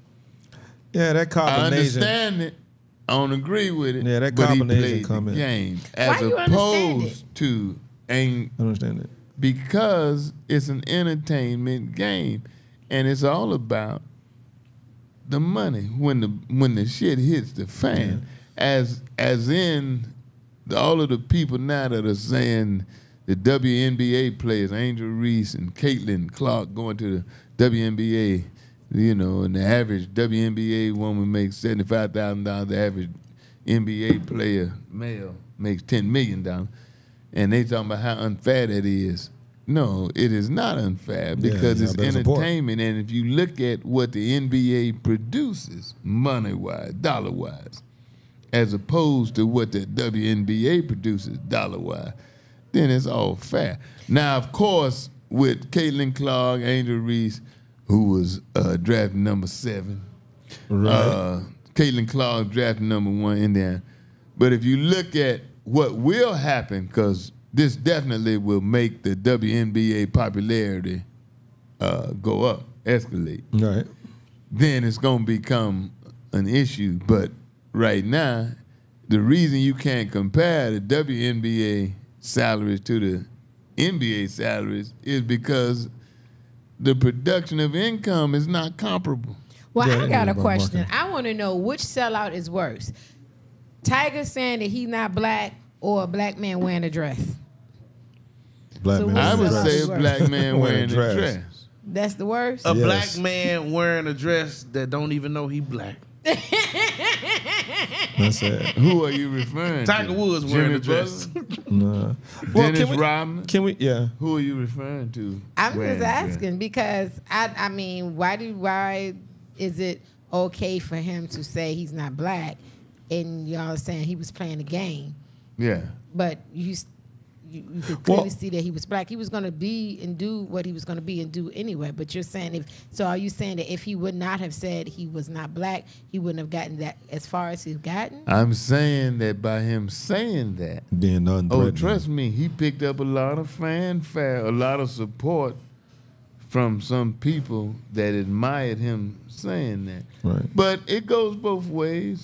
Yeah, that I combination. understand it. I don't agree with it. Yeah, that but he combination played comment. the game Why as you understand opposed to ain't I understand that. because it's an entertainment game, and it's all about the money when the when the shit hits the fan. As as in the, all of the people now that are saying the W N B A players, Angel Reese and Caitlin Clark, going to the W N B A. You know, and the average W N B A woman makes seventy-five thousand dollars. The average N B A player, male, makes ten million dollars. And they talking about how unfair that is. No, it is not unfair because y'all it's better support. entertainment. And if you look at what the N B A produces, money-wise, dollar-wise, as opposed to what the W N B A produces, dollar-wise, then it's all fair. Now, of course, with Caitlin Clark, Angel Reese, who was uh, drafted number seven. Right. Uh, Caitlin Clark drafted number one in there. But if you look at what will happen, because this definitely will make the W N B A popularity uh, go up, escalate, Right. then it's going to become an issue. But right now, the reason you can't compare the W N B A salaries to the N B A salaries is because the production of income is not comparable. Well, Yeah, I got yeah, a but question. market. I want to know which sellout is worse. Tiger saying that he's not black or a black man wearing a dress? Black So man. what's I would sellout say is a worse? black man Wearing a wearing a dress. dress. That's the worst? A Yes. black man wearing a dress that don't even know he black. That's it. Who are you referring to? Tiger Woods wearing a dress. Butler? Nah. Dennis can we, Rodman? Can we? Yeah. Who are you referring to? I'm wearing just a dress? asking because I I mean, why do why is it okay for him to say he's not black and y'all are saying he was playing the game, Yeah. but you s- you, you could clearly Well- see that he was black. He was going to be and do what he was going to be and do anyway. But you're saying if so, are you saying that if he would not have said he was not black, he wouldn't have gotten that as far as he's gotten? I'm saying that by him saying that, Being oh, unthreatening. trust me, he picked up a lot of fanfare, a lot of support from some people that admired him saying that. Right. But it goes both ways.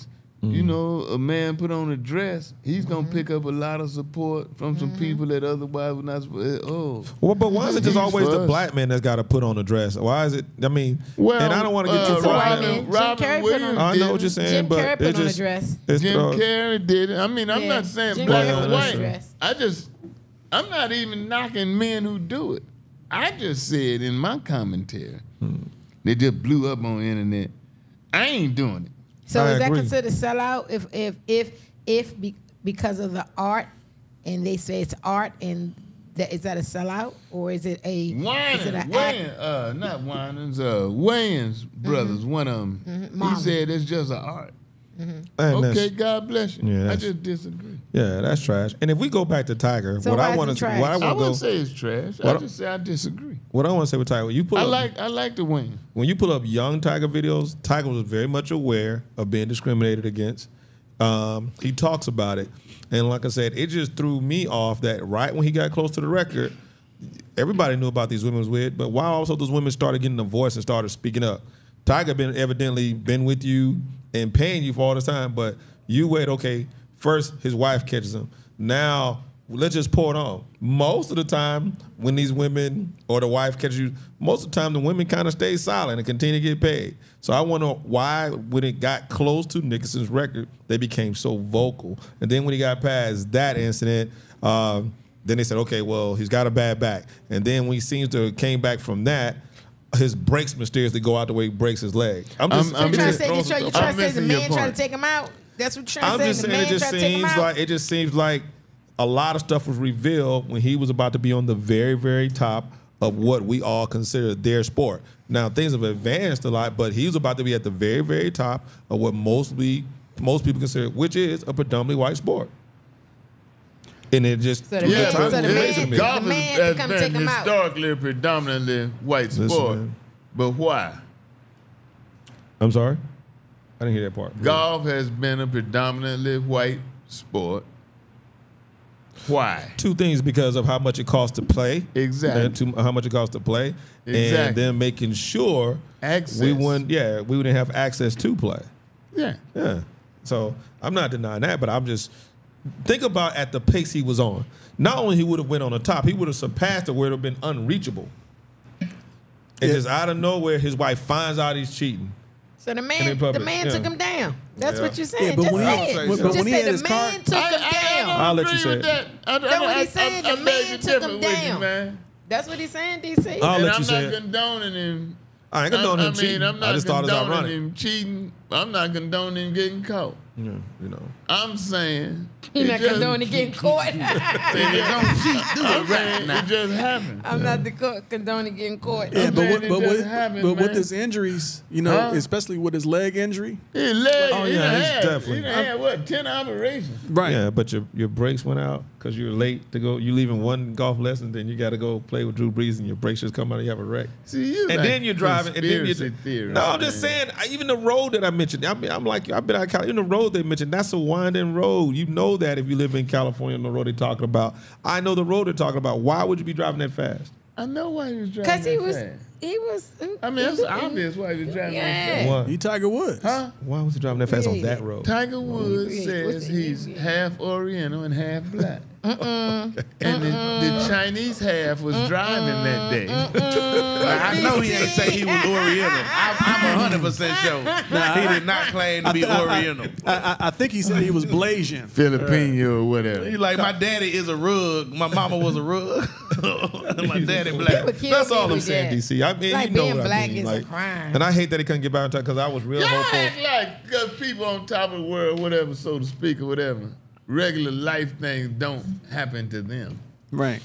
You know, a man put on a dress, he's gonna pick up a lot of support from some people that otherwise would not. Oh, Well, but why is it just He's always the for us. black man that's got to put on a dress? Why is it? I mean, well, and I don't want to get uh, too It's a white far. man. Jim Robin Carrey put Williams on- I did know what it. you're saying, Jim but Carrey it put on a just dress. it's, Jim uh, Carrey did it. I mean, I'm Yeah. not saying Jim black Carrey or put on a white. dress. I just, I'm not even knocking men who do it. I just said in my commentary, they just blew up on the internet. I ain't doing it. So I is that agree. considered sellout if if if if be, because of the art, and they say it's art, and that is that a sellout, or is it a is it Wayans, an act? Wayans, uh, not Wayans, uh, Wayans brothers, one of them. He Mama. said it's just an art. and Okay, that's- God bless you. Yeah, I that's- just disagree. yeah, that's trash. And if we go back to Tiger, So what why I is want it to, trash? what I I want to wouldn't go, say it's trash. What I I- just say I disagree. what I want to say with Tiger, you pull I up, like I like the Wayans. when you pull up young Tiger videos, Tiger was very much aware of being discriminated against. Um, he talks about it, and like I said, it just threw me off that right when he got close to the record, everybody knew about these women was weird, but why also those women started getting a voice and started speaking up? Tiger been evidently been with you and paying you for all this time, but you wait. Okay, first his wife catches him. Now let's just pour it on. Most of the time, when these women or the wife catches you, most of the time the women kind of stay silent and continue to get paid. So I wonder why, when it got close to Nicholson's record, they became so vocal. And then when he got past that incident, um, then they said, okay, well, he's got a bad back. And then when he seems to have came back from that, his brakes mysteriously go out the way he breaks his leg. I'm just, I'm- You I'm trying to just say, you throwing trying, you some- trying I'm to say the missing your man trying to point. take him out? That's what you're trying I'm to just say. The saying man it just trying to take him seems out? like it just seems like a lot of stuff was revealed when he was about to be on the very, very top of what we all consider their sport. Now things have advanced a lot, but he was about to be at the very, very top of what mostly most people consider, which is a predominantly white sport. And it just So the yeah, man- time so the was man- amazing to me. the golf man has, to has come been take him out. historically a predominantly white Listen, sport. man. But why? I'm sorry, I didn't hear that part. Golf has been a predominantly white sport. Why? Two things, because of how much it costs to play. Exactly. And to, how much it costs to play. And Exactly. then making sure Access. we wouldn't, yeah, we wouldn't have access to play. Yeah. Yeah. So I'm not denying that, but I'm just think about at the pace he was on. Not only he would have went on the top, he would have surpassed it where it would have been unreachable. And Yeah. just out of nowhere, his wife finds out he's cheating. So the in man, the public, man yeah. took him down. That's Yeah. what you're saying. Yeah, but Just when he- say it. but- but Just when he say had the his car- man took I, him I, I down. don't I'll let you agree say with it. that. I, That's I, what I, he's saying. I, The I man beg to took differ him with you, down. man. That's what he's saying, D C. I'll And let I'm you say not it. condoning him. I ain't condoning I, him I cheating. mean, I'm I not just thought it was condoning ironic. him cheating. I'm not condoning him getting caught. Yeah, you know. I'm saying He's it not just- condoning getting caught. saying it don't cheat, do it right now. It just happened. I'm not the co- condoning getting caught. Yeah, I'm but, saying what, it but, just with, happened, but with man. his injuries, you know, Huh? especially with his leg injury, His leg, Oh, he yeah, done he's had, definitely- He done had what? Ten operations. right? Yeah, but your your brakes went out because you're late to go. You leaving one golf lesson, then you got to go play with Drew Brees, and your brakes just come out, and you have a wreck. See, you And like then you're driving, and then you. conspiracy theory, No, I'm just man. saying. I- Even the road that I mentioned, I mean, I'm like, I've been out of California. Even the road they mentioned, that's a winding road. You know that if you live in California, on the road they're talking about. I know the road they're talking about. Why would you be driving that fast? I know why he was driving Because he that was, fast. he was. I mean, it's obvious why he was driving Yeah. that fast. Why? You Tiger Woods. Huh? Why was he driving that fast on Yeah. that road? Tiger Woods What's says the- he's half Oriental and half black. And the, the Chinese half was driving that day. I know he ain't say he was Oriental. I'm, I'm one hundred percent sure. He did not claim to be Oriental. I, I, I think he said he was Blasian. Filipino or whatever. He like, my daddy is a rug. My mama was a rug. My daddy black. People kill That's me all I'm with saying, that. D C. I mean, Like you know being what black I mean. is a Like, crime. and I hate that he couldn't get back in touch because I was real Y'all hopeful. act like because people on top of the world, whatever, so to speak, or whatever, regular life things don't happen to them. Right.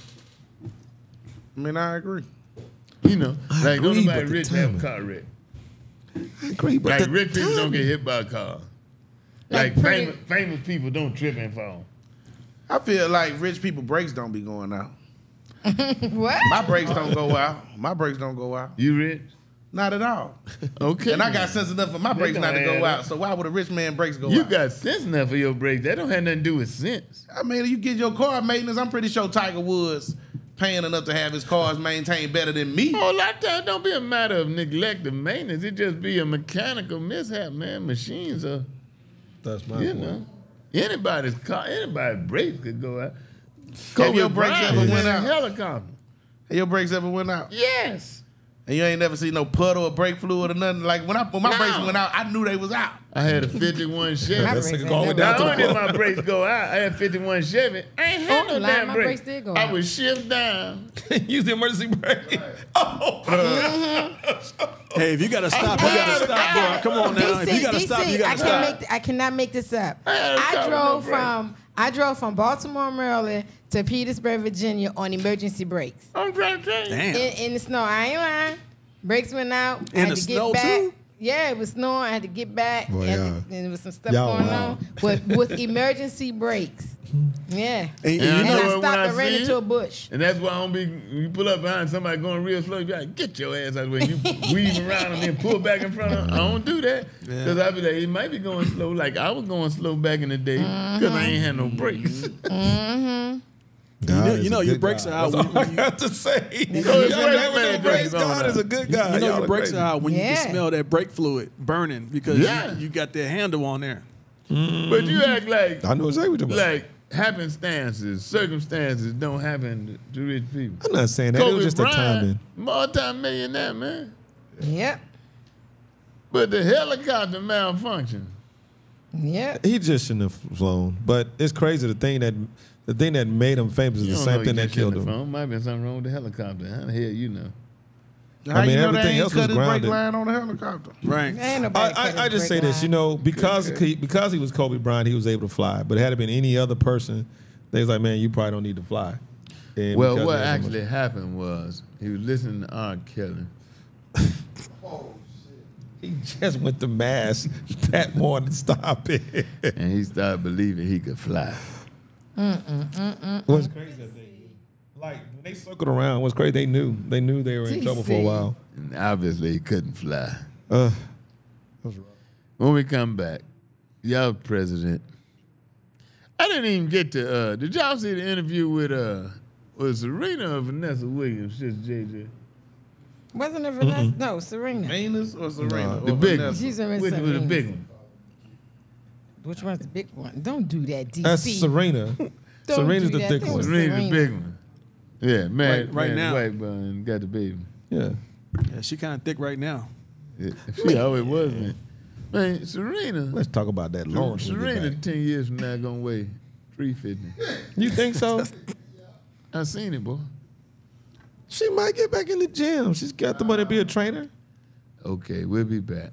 I mean, I agree. You know, I like don't agree, nobody but the rich have a timing. car wreck. I agree, but Like the rich people don't timing. get hit by a car. Like Like, pretty- famous, famous people don't trip and fall. I feel like rich people brakes don't be going out. What? My brakes don't go out. My brakes don't go out. You rich? Not at all. Okay. And I got sense enough for my brakes don't not to add go up. out. So why would a rich man brakes go You out? got sense enough for your brakes. That don't have nothing to do with sense. I mean, you get your car maintenance. I'm pretty sure Tiger Woods paying enough to have his cars maintained better than me. Oh, a lot of times don't be a matter of neglect of maintenance. It just be a mechanical mishap, man. Machines are That's my You point. know, anybody's car, anybody's brakes could go out. Have your Kobe brakes Bryant ever was went in a out? helicopter. Hey, your brakes ever went out? Yes. And you ain't never seen no puddle or brake fluid or nothing? Like, when, I, when my No. brakes went out, I knew they was out. I had a fifty-one Chevy. My That brakes nigga ain't going never down Not to the only did floor. my brakes go out, I had fifty-one Chevy. I ain't had Oh, no lie, damn my brakes. brakes did go I out. would shift down. Use the emergency brake. Oh, Hey, if you gotta stop, you gotta stop, bro. Come on now. If you gotta stop, you I gotta can't stop. make. I cannot make this up. I had a I car with drove no brakes. from. I drove from Baltimore, Maryland to Petersburg, Virginia on emergency brakes I'm trying to tell you. Damn. in, in the snow. I ain't lying. Brakes went out. I In had the to get snow, back. too? Yeah, it was snowing. I had to get back. Boy, and, y'all- and there was some stuff y'all going wild. on with, with emergency brakes. Yeah. And, and Yeah, you And know know, I what, when stopped I and ran see into it? a bush. And that's why I don't be, you pull up behind somebody going real slow, you be like, get your ass out of the way. You weave around and then pull back in front of them. I don't do that. Because I be like, it might be going slow. Like I was going slow back in the day because I ain't had no brakes. you know, you know your brakes are out. That's When, all I when you, got to say. So it's Y'all right never there, know brakes. going God out. is a good guy. you know Y'all your are brakes crazy. are out when you Yeah. can smell that brake fluid burning because Yeah. you, you got that handle on there. But you act like, I know exactly what you're talking about. like happenstances, circumstances don't happen to rich people. I'm not saying that. It was just the timing. multi-millionaire, man. Yep. But the helicopter malfunctioned. Yep. He just shouldn't have flown. But it's crazy. The thing that the thing that made him famous is You the don't same know thing you that just shouldn't killed have him. flown. Might have been something wrong with the helicopter. How the hell you know? How mean, you know everything they ain't else was cut his brake grounded. line on the helicopter? Right. Ain't nobody cut I, his I, I just say brake this, you line. know, because he, because he was Kobe Bryant, he was able to fly. But had it been any other person, they was like, man, you probably don't need to fly. And Well, because what he had so much- actually happened was he was listening to R. Kelly. he just went to mass that morning. Stop it. And he started believing he could fly. What's crazy that they like when they circled around. What's crazy? They knew. They knew they were in trouble for a T C. while. And obviously he couldn't fly. Uh, When we come back, y'all president. I didn't even get to, uh, did y'all see the interview with, uh, was Serena or Vanessa Williams, just J J? Wasn't it Vanessa? No, Serena. Venus or Serena? The or big Vanessa? She's in Which was the Serena. big one? Which one's the big one? Don't do that, D C. that's Serena. Don't Serena's do the that. thick That one. was Serena's the Serena. big one. Yeah, man, Right- right man, now. white bun got the baby. Yeah. Yeah, she kind of thick right now. Yeah, she always was, man. Man, Serena, Let's talk about that Lawrence. when we get Serena back. ten years from now gonna weigh three fifty. You think so? I seen it, boy. She might get back in the gym. She's got the money to be a trainer. Okay, we'll be back.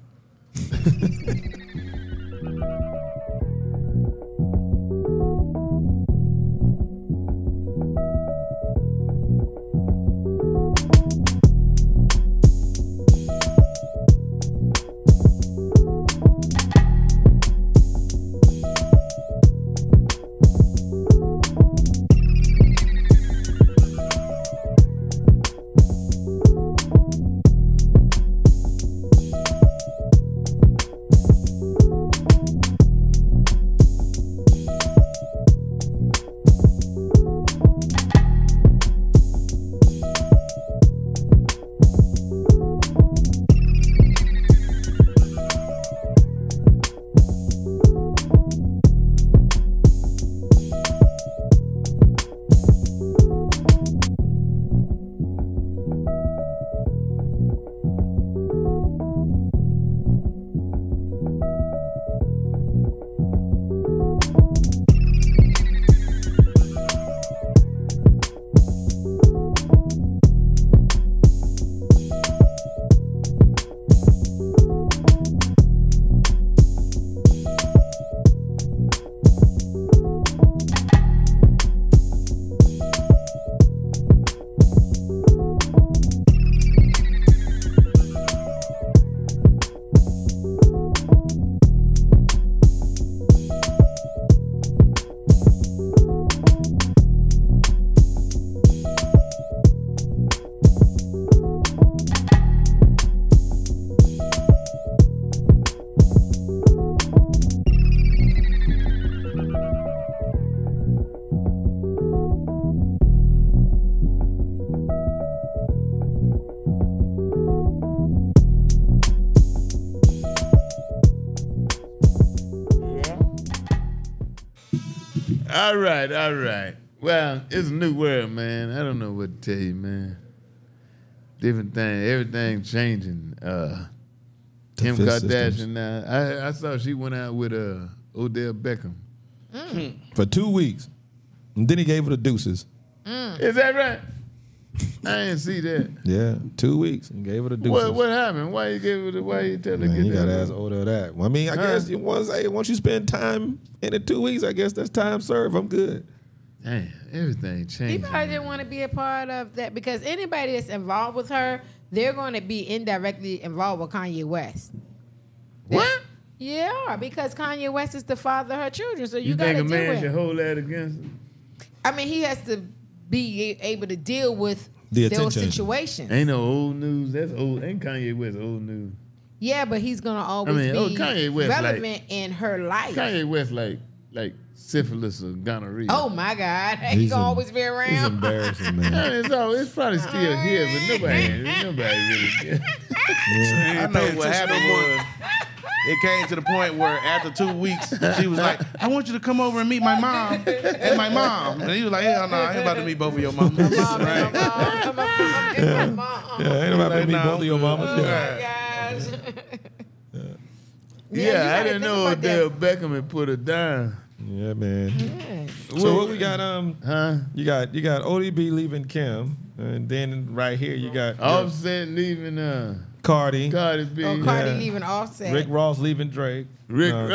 All right, all right. Well, it's a new world, man. I don't know what to tell you, man. Different thing, everything changing. Uh, Kim fifth Kardashian systems. now. I, I saw she went out with uh, Odell Beckham. For two weeks. And then he gave her the deuces. Is that right? I didn't see that. Yeah, two weeks and gave her the deuces. What what happened? Why you gave her the? Why you tell her to Man, get you that? gotta ask Odell that. Well, I mean, I Huh? guess you once, hey, once you spend time in the two weeks, I guess that's time served. I'm good. Damn, everything He changed. probably didn't want to be a part of that because anybody that's involved with her, they're going to be indirectly involved with Kanye West. What? Yeah, because Kanye West is the father of her children, so you, You got to think a deal man with should it. hold that against her? I mean, he has to be able to deal with The those attention. situations. Ain't no old news. That's old. Ain't Kanye West old news? Yeah, but he's gonna always I mean, oh, be Kanye West, like- relevant in her life. Kanye West like like syphilis or gonorrhea. Oh my God, he He's gonna em- always be He's around. embarrassing, Yeah, man. it's, all, it's probably still here, but nobody, nobody really cares. I know what happened was it came to the point where after two weeks she was like, "I want you to come over and meet my mom and my mom," and he was like, "Hell no, I ain't about to meet both of your mamas." Mom, my mom, my mom, my mom. Yeah, ain't about to Like, meet nah, both of your I'm mamas. good. Yeah. Oh my gosh. Yeah, you I gotta didn't think know about that. Odell Beckham had put her down. Yeah, man. Yeah. So what we got? Um, Huh? you got you got O D B leaving Kim, and then right here you got Offset leaving uh, Cardi, Cardi B. Oh, Cardi Yeah. leaving Offset. Rick Ross leaving Drake. Rick. Uh,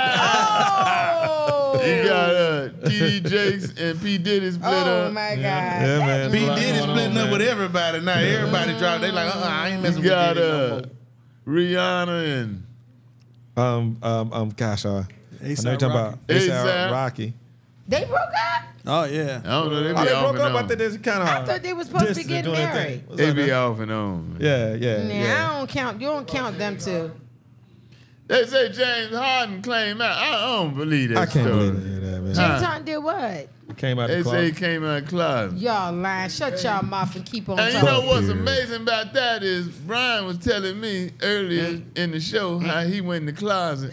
Ah! Oh. You got uh, T D Jakes and P. Diddy split Oh up. my God. Yeah, man. P There's a lot Diddy going on, splitting up man. with everybody now. Everybody dropped. They like, uh, uh I ain't messing You with got Diddy no uh, more. Rihanna and Um, um, um, gosh, uh, I know you're A$AP talking Rocky. about A$AP A$AP. Rocky. They broke up? Oh yeah. I don't know. They be Oh, they off broke and up. I on. think there's kind of. I thought they was supposed to be getting married. They be off and on. Man. Yeah, yeah, Nah, yeah. I don't count. You don't count them two. They say James Harden claimed out. I I don't believe that I can't story. believe any of that, man. Huh. James Harden did what? Came out They of the say he closet. came out of the closet. Y'all lying. Shut y'all mouth and keep on And you know talking. what's Yeah. amazing about that is Brian was telling me earlier in the show how he went in the closet.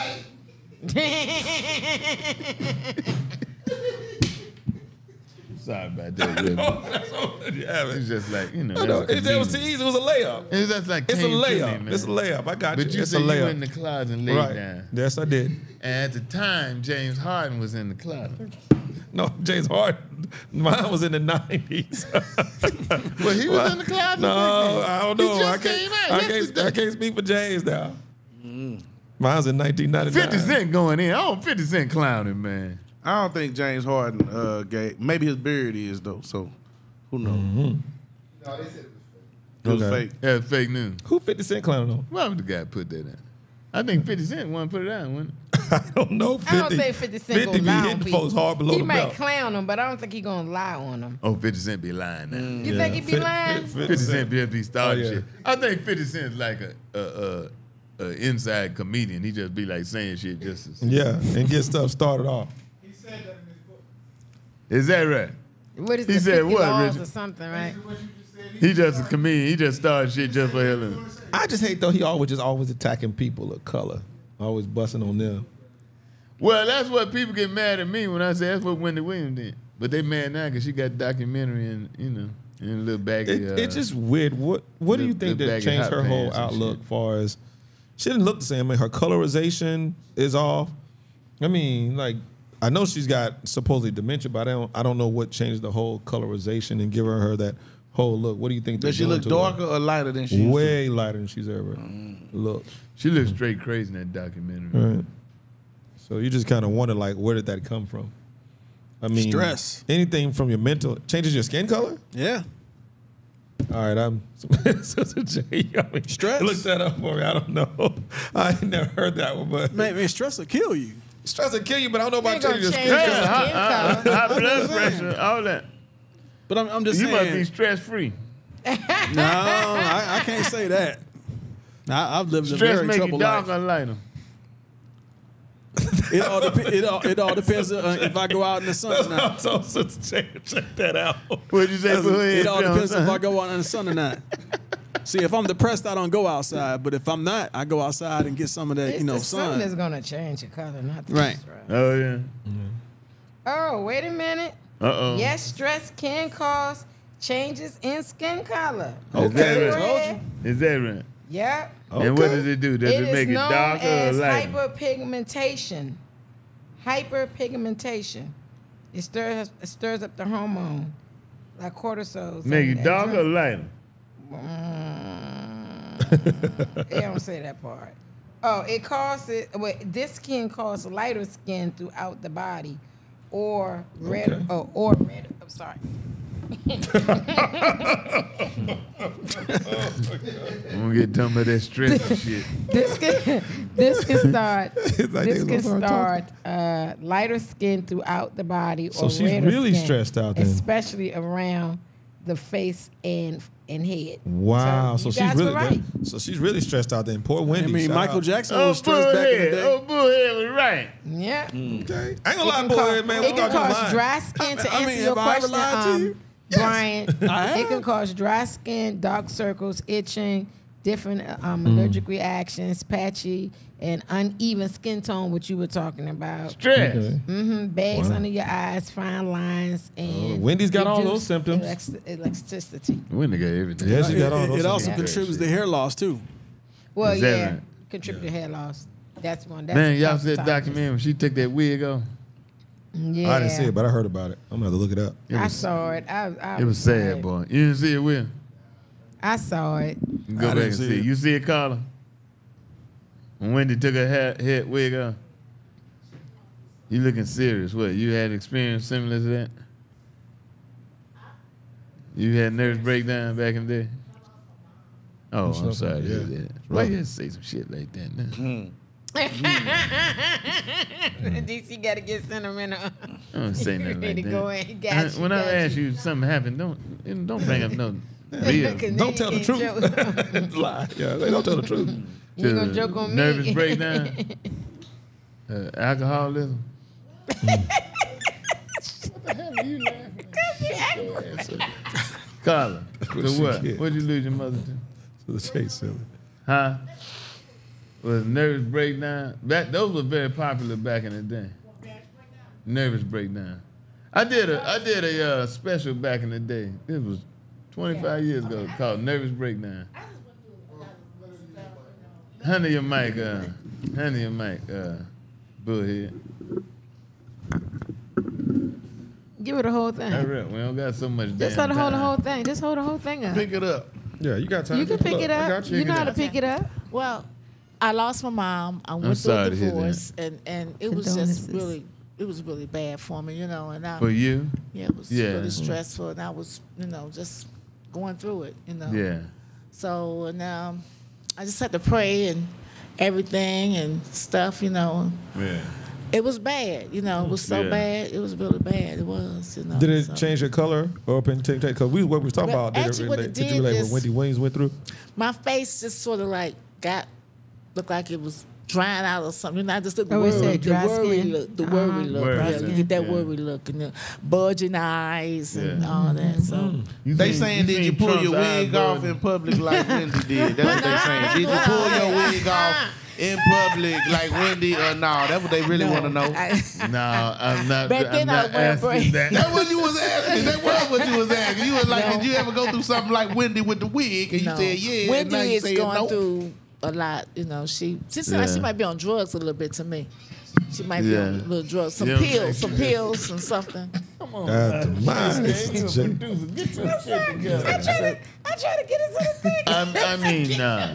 Sorry about that. Willie. Yeah, It's just like, you know. I know. that's a It, that was too convenience. easy. It was a layup. It's just like It's a came to me, layup. man. It's a layup. I got But you. you It's said a you layup. went in the closet and laid Right. down. Yes, I did. And at the time, James Harden was in the closet. No, James Harden. Mine was in the nineties. Well, he was in the closet. No, I don't know. He just I can't. came out I can't. yesterday. I can't speak for James now. Mine's in nineteen ninety-nine. fifty Cent going in. Oh, fifty Cent clowning, man. I don't think James Harden uh, gay. Maybe his beard is though. So who knows? No, they said it was fake. It was Okay. fake. That's fake news. Who fifty Cent clowning on? Why would the guy put that in? I think fifty Cent wanted to put it out, wasn't it? I don't know. fifty, I don't think fifty Cent fifty gonna be lie on hitting people. folks hard below he the might belt. clown them, but I don't think he gonna lie on them. Oh, fifty Cent be lying now. You Yeah. think he be Fif- lying? fif- fifty Cent be, be starting Oh, yeah. shit. I think fifty Cent is like a, a, a, a inside comedian. He just be like saying shit just as. Yeah, and get stuff started off. He said that in his book. Is that right? What is He the said fifty what, laws Richard? or something, right? What you just said. He just a comedian. He just started shit just for hell. and- I just hate though he always just always attacking people of color, always busting on them. Well, that's what people get mad at me when I say that's what Wendy Williams did. But they mad now because she got a documentary and, you know, in a little baggy. It, uh, it's just weird. What What do you the- think the that baggy changed hot her whole pants and outlook? shit. Far as she didn't look the same. I mean, her colorization is off. I mean, like I know she's got supposedly dementia, but I don't. I don't know what changed the whole colorization and giving her that whole look. What do you think? they're Does she doing look to her? darker or lighter than she used to? Way lighter than she's ever looked. She looks straight crazy in that documentary. Right. So you just kind of wonder, like, where did that come from? I mean, Stress. Anything from your mental changes your skin color. Yeah. All right, I'm Sister J. I mean, Stress. Look that up for me. I don't know. I ain't never heard that one, but Man, man, stress will kill you. stress will kill you. But I don't know about Ain't gonna changing your change skin your color. Yeah, skin high, color. high, high blood pressure, all that. But I'm, I'm just You must saying. be stress free. No, I, I can't say that. I, I've lived a Stress very make you troubled dark life. or lighter. It all, dep- it, all, it all depends uh, if I go out in the sun or not. So, Sister J, check that out. What'd you say? Go ahead, It all John. depends if I go out in the sun or not. See, if I'm depressed, I don't go outside. But if I'm not, I go outside and get some of that, It's you know, the sun sun. that's gonna change your color, not the Right. stress. Oh yeah. Oh, wait a minute. Uh-oh. Yes, stress can cause changes in skin color. Is that Okay. right? Is that right? Yep. And what does it do? Does it, It make is it known darker or as lighter? hyperpigmentation. Hyperpigmentation. It stirs it stirs up the hormone, like cortisol. Make it darker or lighter? Mm, they don't say that part. Oh, it causes. Well, this can cause lighter skin throughout the body, or red. Okay. Oh, or red. I'm sorry. I'm gonna get done with that stress and shit. This can this can start It's like this they can gonna start uh, lighter skin throughout the body. So or she's redder really skin, stressed out then. especially around the face and and head. Wow. So, you she's guys really were right. so she's really stressed out then. Poor I Wendy. mean, shout Michael out. Jackson Oh, was stressed back in the bullhead. day. Oh, bullhead was right. Yeah. Okay. I ain't gonna It lie, can, boy, cause, man. it We can thought you was cause lying. dry skin. To I answer mean, your have I ever question, lied to um, you? Brian, I it have. can cause dry skin, dark circles, itching, different um, Mm. allergic reactions, patchy, and uneven skin tone, which you were talking about. Stress. Okay. Mm-hmm. Bags Wow. under your eyes, fine lines, and Oh, Wendy's got all reduced those symptoms. elast- elasticity. When got everything. Yeah, she It, got all it- those. it also Yeah. contributes to hair loss too. Well, Is that yeah, right? contribute to hair loss. That's one. That's Man, y'all tough said topics. documentary when she took that wig off. Yeah, I didn't see it, but I heard about it. I'm gonna have to look it up. It I was, saw it. I, I it was sad, like- boy. You didn't see it, Will? I saw it. You Go I back didn't and see see. it. You see it, Carla? When Wendy took her head, head wig off. You looking serious? What? You had experience similar to that? You had nervous breakdown back in the day? Oh, I'm sorry to hear Yeah. that. Why you had to say some shit like that now? D C got to get sentimental. I don't say nothing Ready like to that. go in. He got I- you, when got I ask you. you something happened, don't don't bring up no bill. 'Cause then Don't you tell the can't truth. joke. Lie. Yeah, they don't tell the truth. You gonna joke on me? Nervous breakdown, uh, alcoholism. Carla, so what? Shit. What'd you lose your mother to? So the chase silly. Huh? Was nervous breakdown? That those were very popular back in the day. Nervous breakdown. I did a I did a uh, special back in the day. This was twenty-five years ago called Nervous Breakdown. Honey your mic, uh, honey your mic, uh, bullhead. Give her the whole thing. All right, we don't got so much Just damn hold, hold the time. whole thing. Just hold the whole thing up. Pick it up. Yeah, you got time. You can Just pick look. it I up. got You know how to it. pick it up. Well, I lost my mom. I went through sorry a to hear that. divorce, and, and it was just Condolences. really, it was really bad for me, you know. And I, For you? yeah, it was Yeah. really stressful, and I was, you know, just going through it, you know. Yeah. So and um, I just had to pray and everything and stuff, you know. Yeah. It was bad, you know. It was so Yeah. bad. It was really bad. It was, you know. Did it so. change your color or up in TikTok? Because we what we was talking Well, about. Did actually it what relate, it did you did relate what is- Wendy Williams went through? My face just sort of like got looked like it was drying out or something. You know, I just looked the Oh, it worry, said the dry worry skin? look, the Uh-huh. worry look. Worry Yeah, skin. you get that Yeah. worry look and the bulging eyes and Yeah. all that. So You They seen- saying, did you seen pull Trump's your wig eyebrows? off in public like Wendy did? That's what they saying. Did you pull your wig off in public like Wendy or no? That's what they really want to know. I, No, I'm not. Back I'm then I not wear asking braids. that. That's what you was asking. That was what you was asking. You was like, No. did you ever go through something like Wendy with the wig? And you no. said, yeah. and now Wendy you is saying going no. through a lot. You know, she she seems like Yeah. she might be on drugs a little bit to me. She might be Yeah. on a little drugs, some Yeah. pills, some pills and something. God, the mind. Get your shit together. I try to get it to the thing. I, I mean, nah.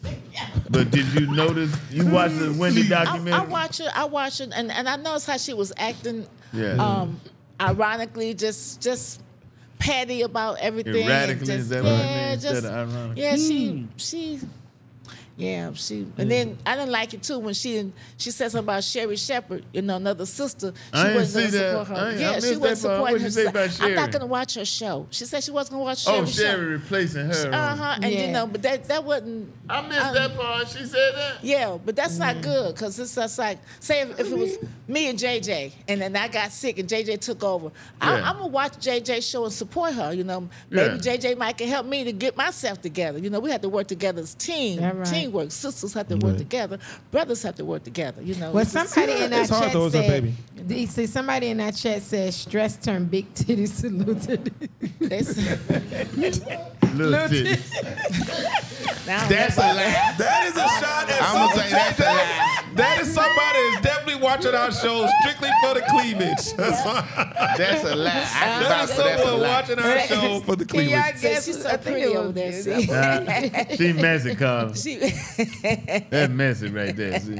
But did you notice? You watched the Wendy I, documentary? I watch it. I watch it, and, and I noticed how she was acting. Yeah. Um, ironically, just just petty about everything. and Erratically, just, is that what it yeah, means? just, Instead of ironic? yeah, she she. Yeah, she and then I didn't like it too when she she said something about Sherry Shepherd, you know, another sister. She I didn't wasn't see gonna that. support her. I ain't- I yeah, missed she that wasn't part. supporting What'd her. you say about I'm Sherry? not gonna watch her show. She said she wasn't gonna watch Sherry. Oh, Sherry show. replacing her. Uh huh. And Yeah. you know, but that that wasn't. I missed I- that part. She said that. Yeah, but that's not good because it's just like say if, if it was Me and J J, and then I got sick, and J J took over. I, Yeah. I'm gonna watch J J show and support her. You know, maybe Yeah. J J might can help me to get myself together. You know, we have to work together as team, That right. teamwork. Sisters have to work together. Brothers have to work together. You know. Well, It's just- somebody in that It's hard chat though, isn't it, said, baby? D- see, somebody in that chat said, stress turn big titties to little titties. they said- Little titties. Now, That's a lie. That is a shot at I'm gonna some- say that's a lie. That is somebody is definitely watching our show strictly for the cleavage. That's, That's a lie. I can that vouch is for that's a someone lie. watching our show for the Can y'all cleavage. guess? she's who- so I think pretty it over was- there. See? Nah, she messy, Carl. She, That's messy right there. See.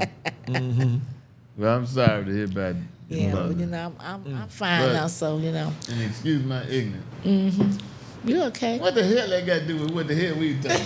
Well, I'm sorry to hear about. yeah, about but you it. know, I'm, I'm, I'm fine But- now. So you know, And excuse my ignorance. you okay? What the hell that got to do with what the hell we talking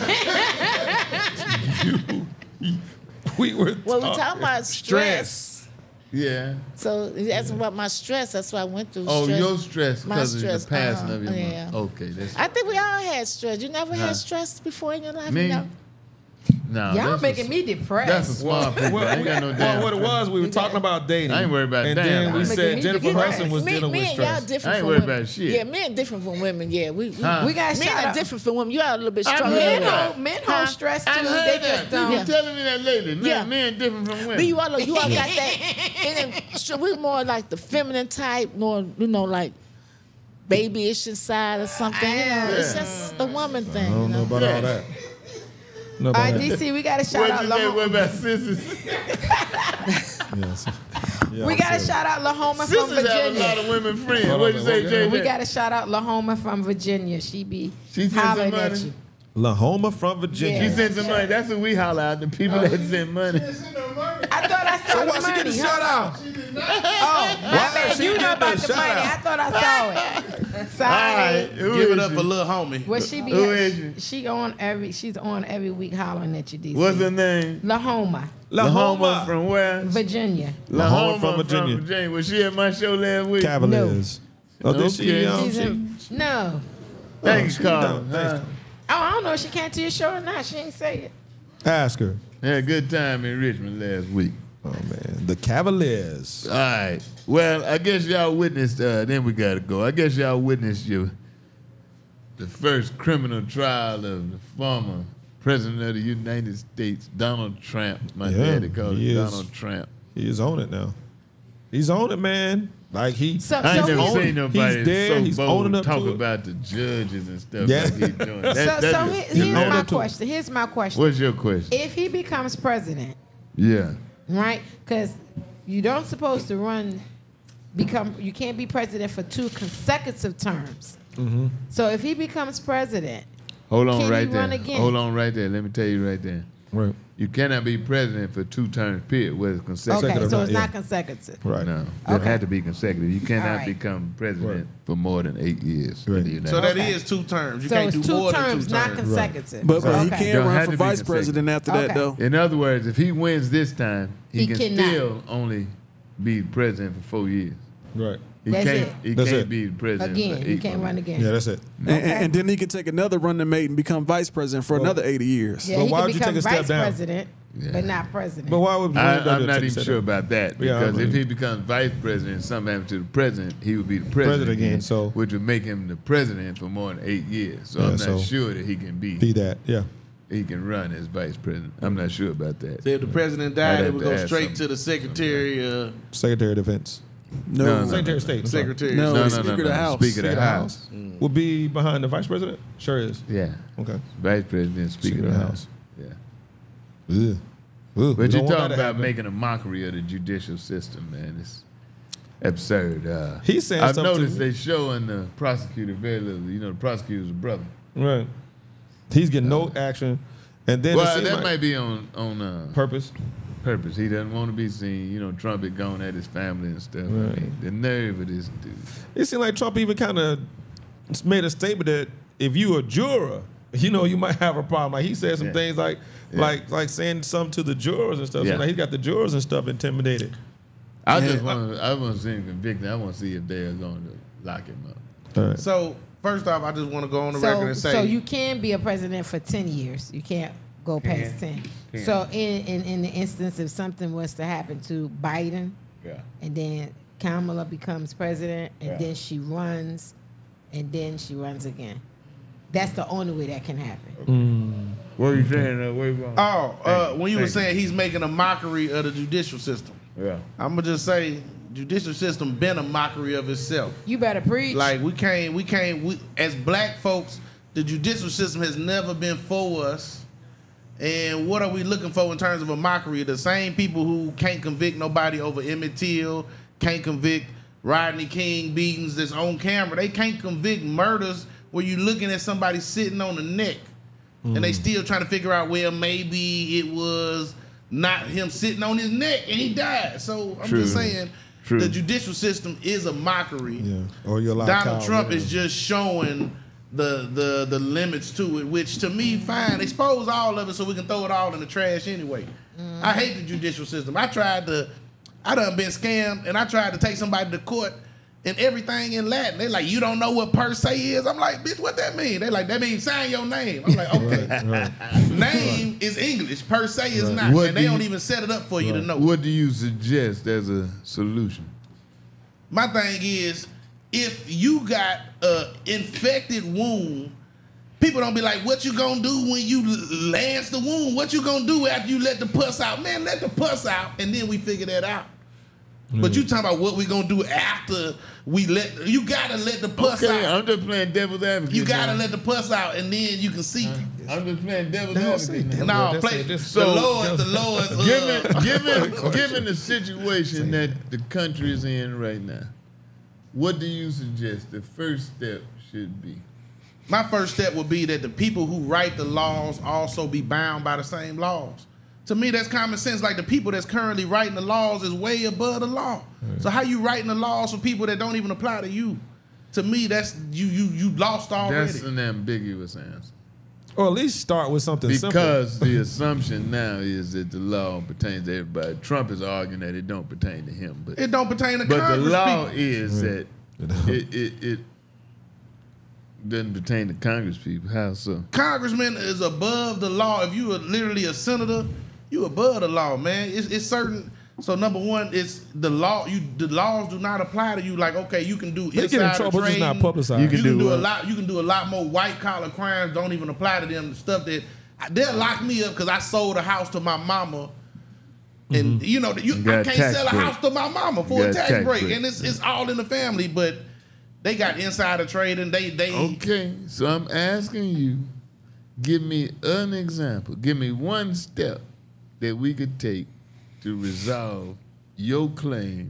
about? We were Well, we're talking about stress. Yeah. So that's about my stress. That's what I went through. Oh, stress. your stress My because of the stress, passing uh-huh, of your yeah. mom. Okay, that's I think we all had stress. You never Huh. had stress before in your life? me. You know? No, Y'all that's making a, me That's a depressed. small people. Well, I ain't got no well, damn. what it was, we were talking about dating. I ain't worried about and damn. then we Making said me Jennifer depressed. Hudson was me, dealing me with and y'all stress. different I ain't from worried women. about shit. Yeah, men different from women. Yeah, we, we, Huh. We got men shout are out. different from women. You are a little bit I stronger. Men than women. hold, men Huh? hold stress too. I heard They that. just People don't. Yeah. telling me that lately. Man, Yeah. men different from women. But you all, you all got that. And then, so we're more like the feminine type, more, you know, like babyish inside or something. You know, it's Yeah. just a woman thing. I You don't know know? about Yeah. all that. Know All about right, that. D C, we got to shout What out you say? What Lahoma. about sisters? Yes. Yeah, We I'm got to serious. shout out Lahoma from Sisters have a lot Virginia. of women friends. Hold What on, you what say, we J J? We got to shout out Lahoma from Virginia. She be She sent hollering some at money. you. Lahoma from Virginia. She Yeah. sent some money. That's what we holler out. The people that send money. I thought I saw So the why she money. get a huh? shout out? Oh, my Why bad. she You know getting a about the shout money. out? I thought I saw it. Sorry. All right. Who Give it is up she? for little homie. Well, she be Who is she? she on every she's on every week hollering at you, D C. What's her name? Lahoma, Lahoma from where? Virginia. Lahoma from from Virginia. Virginia. Was she at my show last week? Cavaliers. Oh, did she? Okay. Um, She's she, in, no. Thanks, she Carl. done. Thanks. Huh? Oh, I don't know if she came to your show or not. She ain't say it. ask her. Had a good time in Richmond last week. Oh man, the Cavaliers. All right. Well, I guess y'all witnessed. Uh, then we gotta go. I guess y'all witnessed your the first criminal trial of the former president of the United States, Donald Trump. My Yeah, daddy called he him is. Donald Trump. He's on it now. He's on it, man. Like he. So, I ain't so, never he's, seen nobody he's there, so he's bold owning up talk to it. about the judges and stuff Yeah. like he's doing. That, so, that so is he- here's hilarious. my to it. question. Here's my question. What's your question? If he becomes president, Yeah. right? Because you don't supposed to run, become. You can't be president for two consecutive terms. Mm-hmm. So if he becomes president, Hold on Can he right there. run again? Hold on right there. Let me tell you right there. Right. You cannot be president for two terms, period, whether it's consecutive. okay, Consecutive, so right, it's yeah. not consecutive. Right. No, it Okay. had to be consecutive. You cannot All right. become president Right. for more than eight years Right. in the United So that Okay. is two terms. You So can't it's do two more terms, than two not terms. consecutive. But, but he Okay. can't Don't run have for to be vice consecutive. president after Okay. that, though. In other words, if he wins this time, he, He can cannot. still only be president for four years. Right. He That's can't. it. He That's can't it. be president Again, for he eight can't more run years. again. Yeah, that's it. And, and- and then he can take another running mate and become vice president for Well- another eighty years. Yeah, But he why could would you become take a step vice down? president, Yeah. but not president. But why would I, why would I'm you not take a even step sure down? about that Yeah, I because if believe. he becomes vice president and something happens to the president, he would be the president, President again, so- which would make him the president for more than eight years. So Yeah, I'm not so- sure that he can be, Be that. Yeah. he can run as vice president. I'm not sure about that. So if the president I'd died, have it would to go ask straight some- to the secretary, uh, Secretary of Defense. No, No, no, Secretary of State. I'm sorry. secretary. No. No, no, Speaker no, of the no. House. Speaker of Speaker the of the House. Will be behind the vice president? Sure is. Yeah, Okay. vice president, speaker of the House. Yeah. Ugh. Ugh, we But don't you're want that talking to about happen. making a mockery of the judicial system, man. It's absurd. Uh, He's saying I've something to noticed me. they showing the prosecutor very little. You know, the prosecutor's brother. Right. He's getting no action. And then it Well, seems that like might be on on uh, purpose. purpose. He doesn't want to be seen. You know, Trump had gone at his family and stuff. I Right. mean, the nerve of this dude. It seemed like Trump even kind of made a statement that if you a juror, you know, you might have a problem. Like he said some Yeah. things like Yeah. like like saying something to the jurors and stuff. So Yeah. like he's got the jurors and stuff intimidated. I Yeah. just want to. I want to see him convicted. I want to see if they are going to lock him up. All right. So first off, I just want to go on the record So, and say, so you can be a president for ten years. You can't go past ten. Can. So in, in in the instance if something was to happen to Biden, Yeah. And then Kamala becomes president, and Yeah. then she runs, and then she runs again. That's the only way that can happen. What are you saying? Uh, where you going? Oh, uh, when you were Thank you. saying he's making a mockery of the judicial system, Yeah. I'm gonna just say, judicial system been a mockery of itself. You better preach. Like we can't, we can't, we as black folks, the judicial system has never been for us. And what are we looking for in terms of a mockery? The same people who can't convict nobody over Emmett Till, can't convict Rodney King beatings that's on camera. They can't convict murders where you're looking at somebody sitting on the neck. And they still trying to figure out, well, maybe it was not him sitting on his neck and he died. So I'm True. just saying, True. the judicial system is a mockery. Yeah. Or you're like Donald Kyle Trump Rittenhouse. is just showing the the the limits to it, which to me, fine. Expose all of it so we can throw it all in the trash anyway. I hate the judicial system. I tried to, I done been scammed, and I tried to take somebody to court and everything in Latin. They like, you don't know what per se is? I'm like, bitch, what that mean? They like, that means sign your name. I'm like, okay. Right, right. Name is English, per se is not. What and they do don't you- even set it up for you to know. What do you suggest as a solution? My thing is, if you got a infected wound, people don't be like, what you gonna do when you lance the wound? What you gonna do after you let the pus out? Man, let the pus out, and then we figure that out. But you talking about what we gonna do after we let, you gotta let the pus Okay, out. I'm just playing devil's advocate. You gotta now. let the pus out, and then you can see. I'm just playing devil's Don't say advocate. now. devil. No, That's play it. Just- the So- Lord, the Lord's. Uh, Given, given, given the situation that the country is in right now, what do you suggest the first step should be? My first step would be that the people who write the laws also be bound by the same laws. To me, that's common sense. Like the people that's currently writing the laws is way above the law. So how you writing the laws for people that don't even apply to you? To me, that's you you you lost already. That's an ambiguous answer. Or at least start with something simple. Because the assumption now is that the law pertains to everybody. Trump is arguing that it don't pertain to him, but It don't pertain to but the Congress law people. is that it, it it doesn't pertain to Congress people. How so? Congressman is above the law. If you are literally a senator, you above the law, man. It's, it's certain. So number one, it's the law. You the laws do not apply to you. Like okay, you can do They get in insider trouble just not trading. publicized. You You can can, do do, a what? lot. You can do a lot more white collar crimes. Don't even apply to them. Stuff that they'll lock me up because I sold a house to my mama. And you know, you, You got I a can't tax sell a break. house to my mama You for got a a tax, tax break, break. and it's it's all in the family. But they got insider trading. They they Okay, so I'm asking you, give me an example. Give me one step that we could take to resolve your claim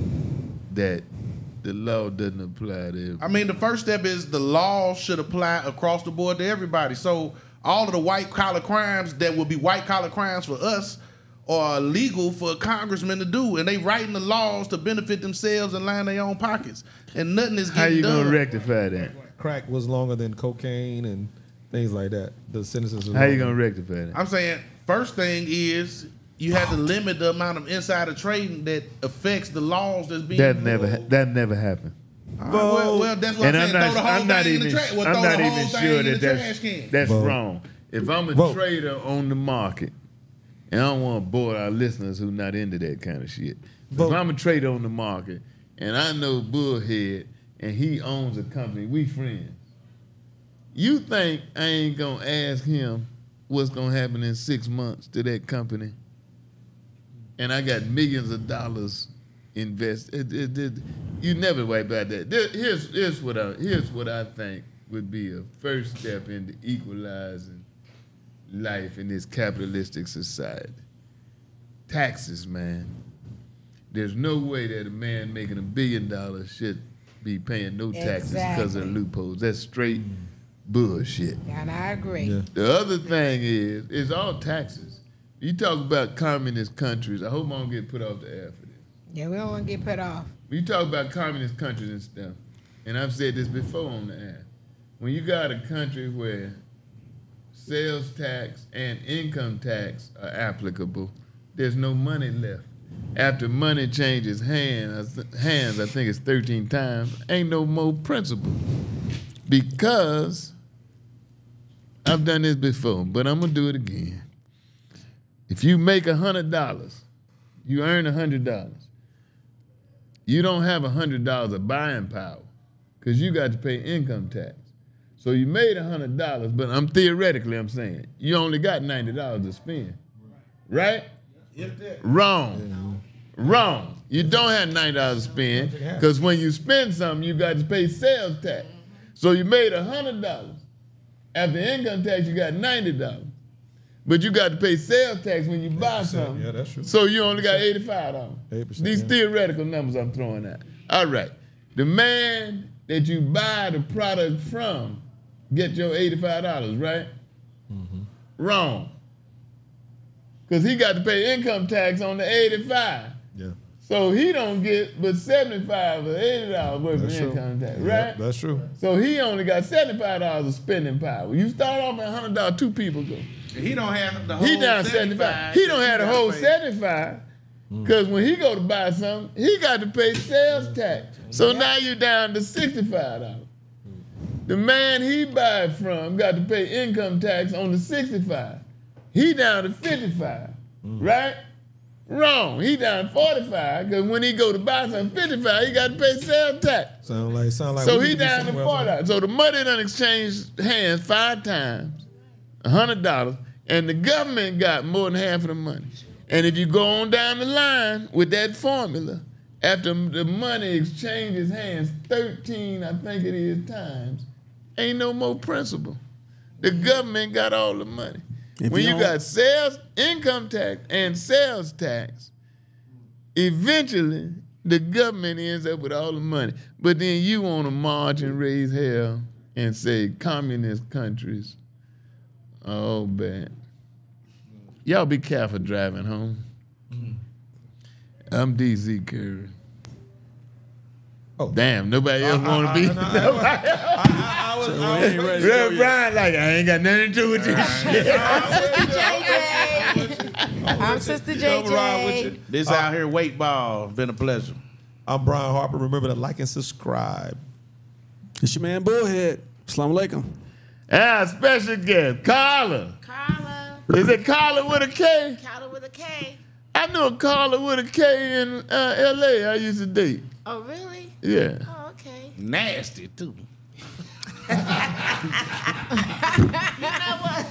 that the law doesn't apply to everybody. I mean, the first step is the law should apply across the board to everybody. So all of the white collar crimes that would be white collar crimes for us are legal for congressmen to do, and they writing the laws to benefit themselves and line their own pockets, and nothing is How getting you done. gonna rectify that? Crack was longer than cocaine and things like that. The sentences. was How you longer. gonna rectify that? I'm saying first thing is you have to limit the amount of insider trading that affects the laws that's being. That never ha- that never happened. All right, well, well, that's what And I'm I'm saying. not, throw the whole I'm not thing even, in the trash. Well, I'm throw not the whole even thing sure in the that trash that's, can. that's Vote. wrong. If I'm a Vote. trader on the market, and I don't want to bore our listeners who not into that kind of shit. But if Vote. I'm a trader on the market, and I know Bullhead, and he owns a company, we friends. You think I ain't gonna ask him what's gonna happen in six months to that company? And I got millions of dollars invested. It, it, it, you never wipe out that. There- Here's, here's what I here's what I think would be a first step into equalizing life in this capitalistic society. Taxes, man. There's no way that a man making a billion dollars should be paying no taxes because of Exactly. loopholes. That's straight bullshit. And I agree. Yeah. The other thing is, it's all taxes. You talk about communist countries. I hope I don't get put off the air for this. Yeah, we don't want to get put off. You talk about communist countries and stuff, and I've said this before on the air. When you got a country where sales tax and income tax are applicable, there's no money left. After money changes hands, hands, I think it's thirteen times, ain't no more principal. Because I've done this before, but I'm gonna do it again. If you make a hundred dollars, you earn a hundred dollars. you don't have one hundred dollars of buying power because you got to pay income tax. So you made one hundred dollars, but I'm theoretically, I'm saying, you only got ninety dollars to spend, right? Wrong. Wrong. You don't have ninety dollars to spend because when you spend something, you got to pay sales tax. So you made one hundred dollars. After income tax, you got ninety dollars. But you got to pay sales tax when you buy something. Yeah, that's true. So you only got eighty-five dollars. eighty percent, These yeah. theoretical numbers I'm throwing out. All right. The man that you buy the product from get your eighty-five dollars, right? Mm-hmm. Wrong. Because he got to pay income tax on the eighty-five. Yeah. So he don't get but seventy-five or eighty dollars worth That's of true. income tax, Yeah, right? that's true. So he only got seventy-five dollars of spending power. You start off at one hundred dollars, two people go. He don't have the whole He down seventy-five. He don't have the whole seventy-five. Because when he go to buy something, he got to pay sales tax. So now you down to sixty-five dollars. The man he buy it from got to pay income tax on the sixty-five. He down to fifty-five, right? Wrong. He down to forty-five because when he go to buy something fifty-five, he got to pay sales tax. Sound like, sound like. So we he could be down to somewhere forty else. dollars. So the money done exchanged hands five times, one hundred dollars, and the government got more than half of the money. And if you go on down the line with that formula, after the money exchanges hands thirteen, I think it is, times, ain't no more principal. The government got all the money. If When you you don't- got sales, income tax, and sales tax, eventually the government ends up with all the money. But then you want to march and raise hell and say communist countries. Oh, bad. Y'all be careful driving home. I'm D Z Curry. Oh. Damn, nobody else want to be. I, I, I, I was, I was ain't ready to go Reverend yet. Brian, like, I ain't got nothing to do with this shit. I'm Sister J I'm riding with J. you. This out here weight ball. Been a pleasure. I'm Brian Harper. Remember to like and subscribe. It's your man Bullhead. Assalamu alaikum. Ah, special guest, Carla. Carla. Is it Carla with a K? Carla with a K. I knew a Carla with a K in uh, L A I used to date. Oh, really? Yeah. Oh, okay. Nasty too. You know what?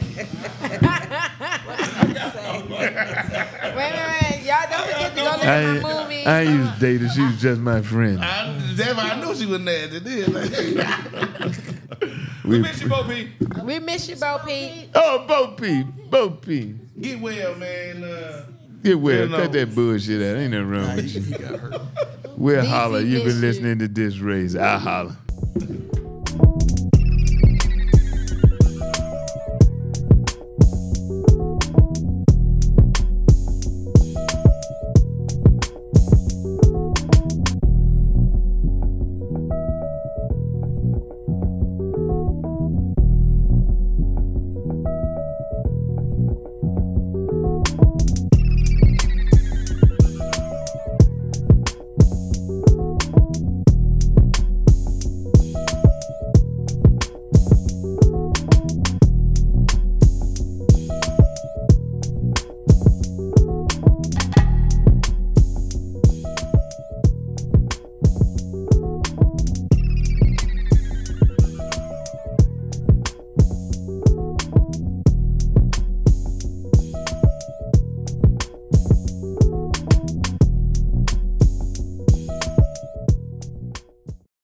Wait, wait, wait. Y'all don't forget to go look I at ain't, my movie. I ain't used to date her. She was just my friend. I, that's why I knew she was nasty. Then. We miss you, Bo P. We miss you, Bo P. Oh, Bo P. Bo P. Get well, man. Uh, Get well. You know. Cut that bullshit out. Ain't nothing wrong with you. We'll D C holler. You've miss been you. listening to DISRACE. I'll holler.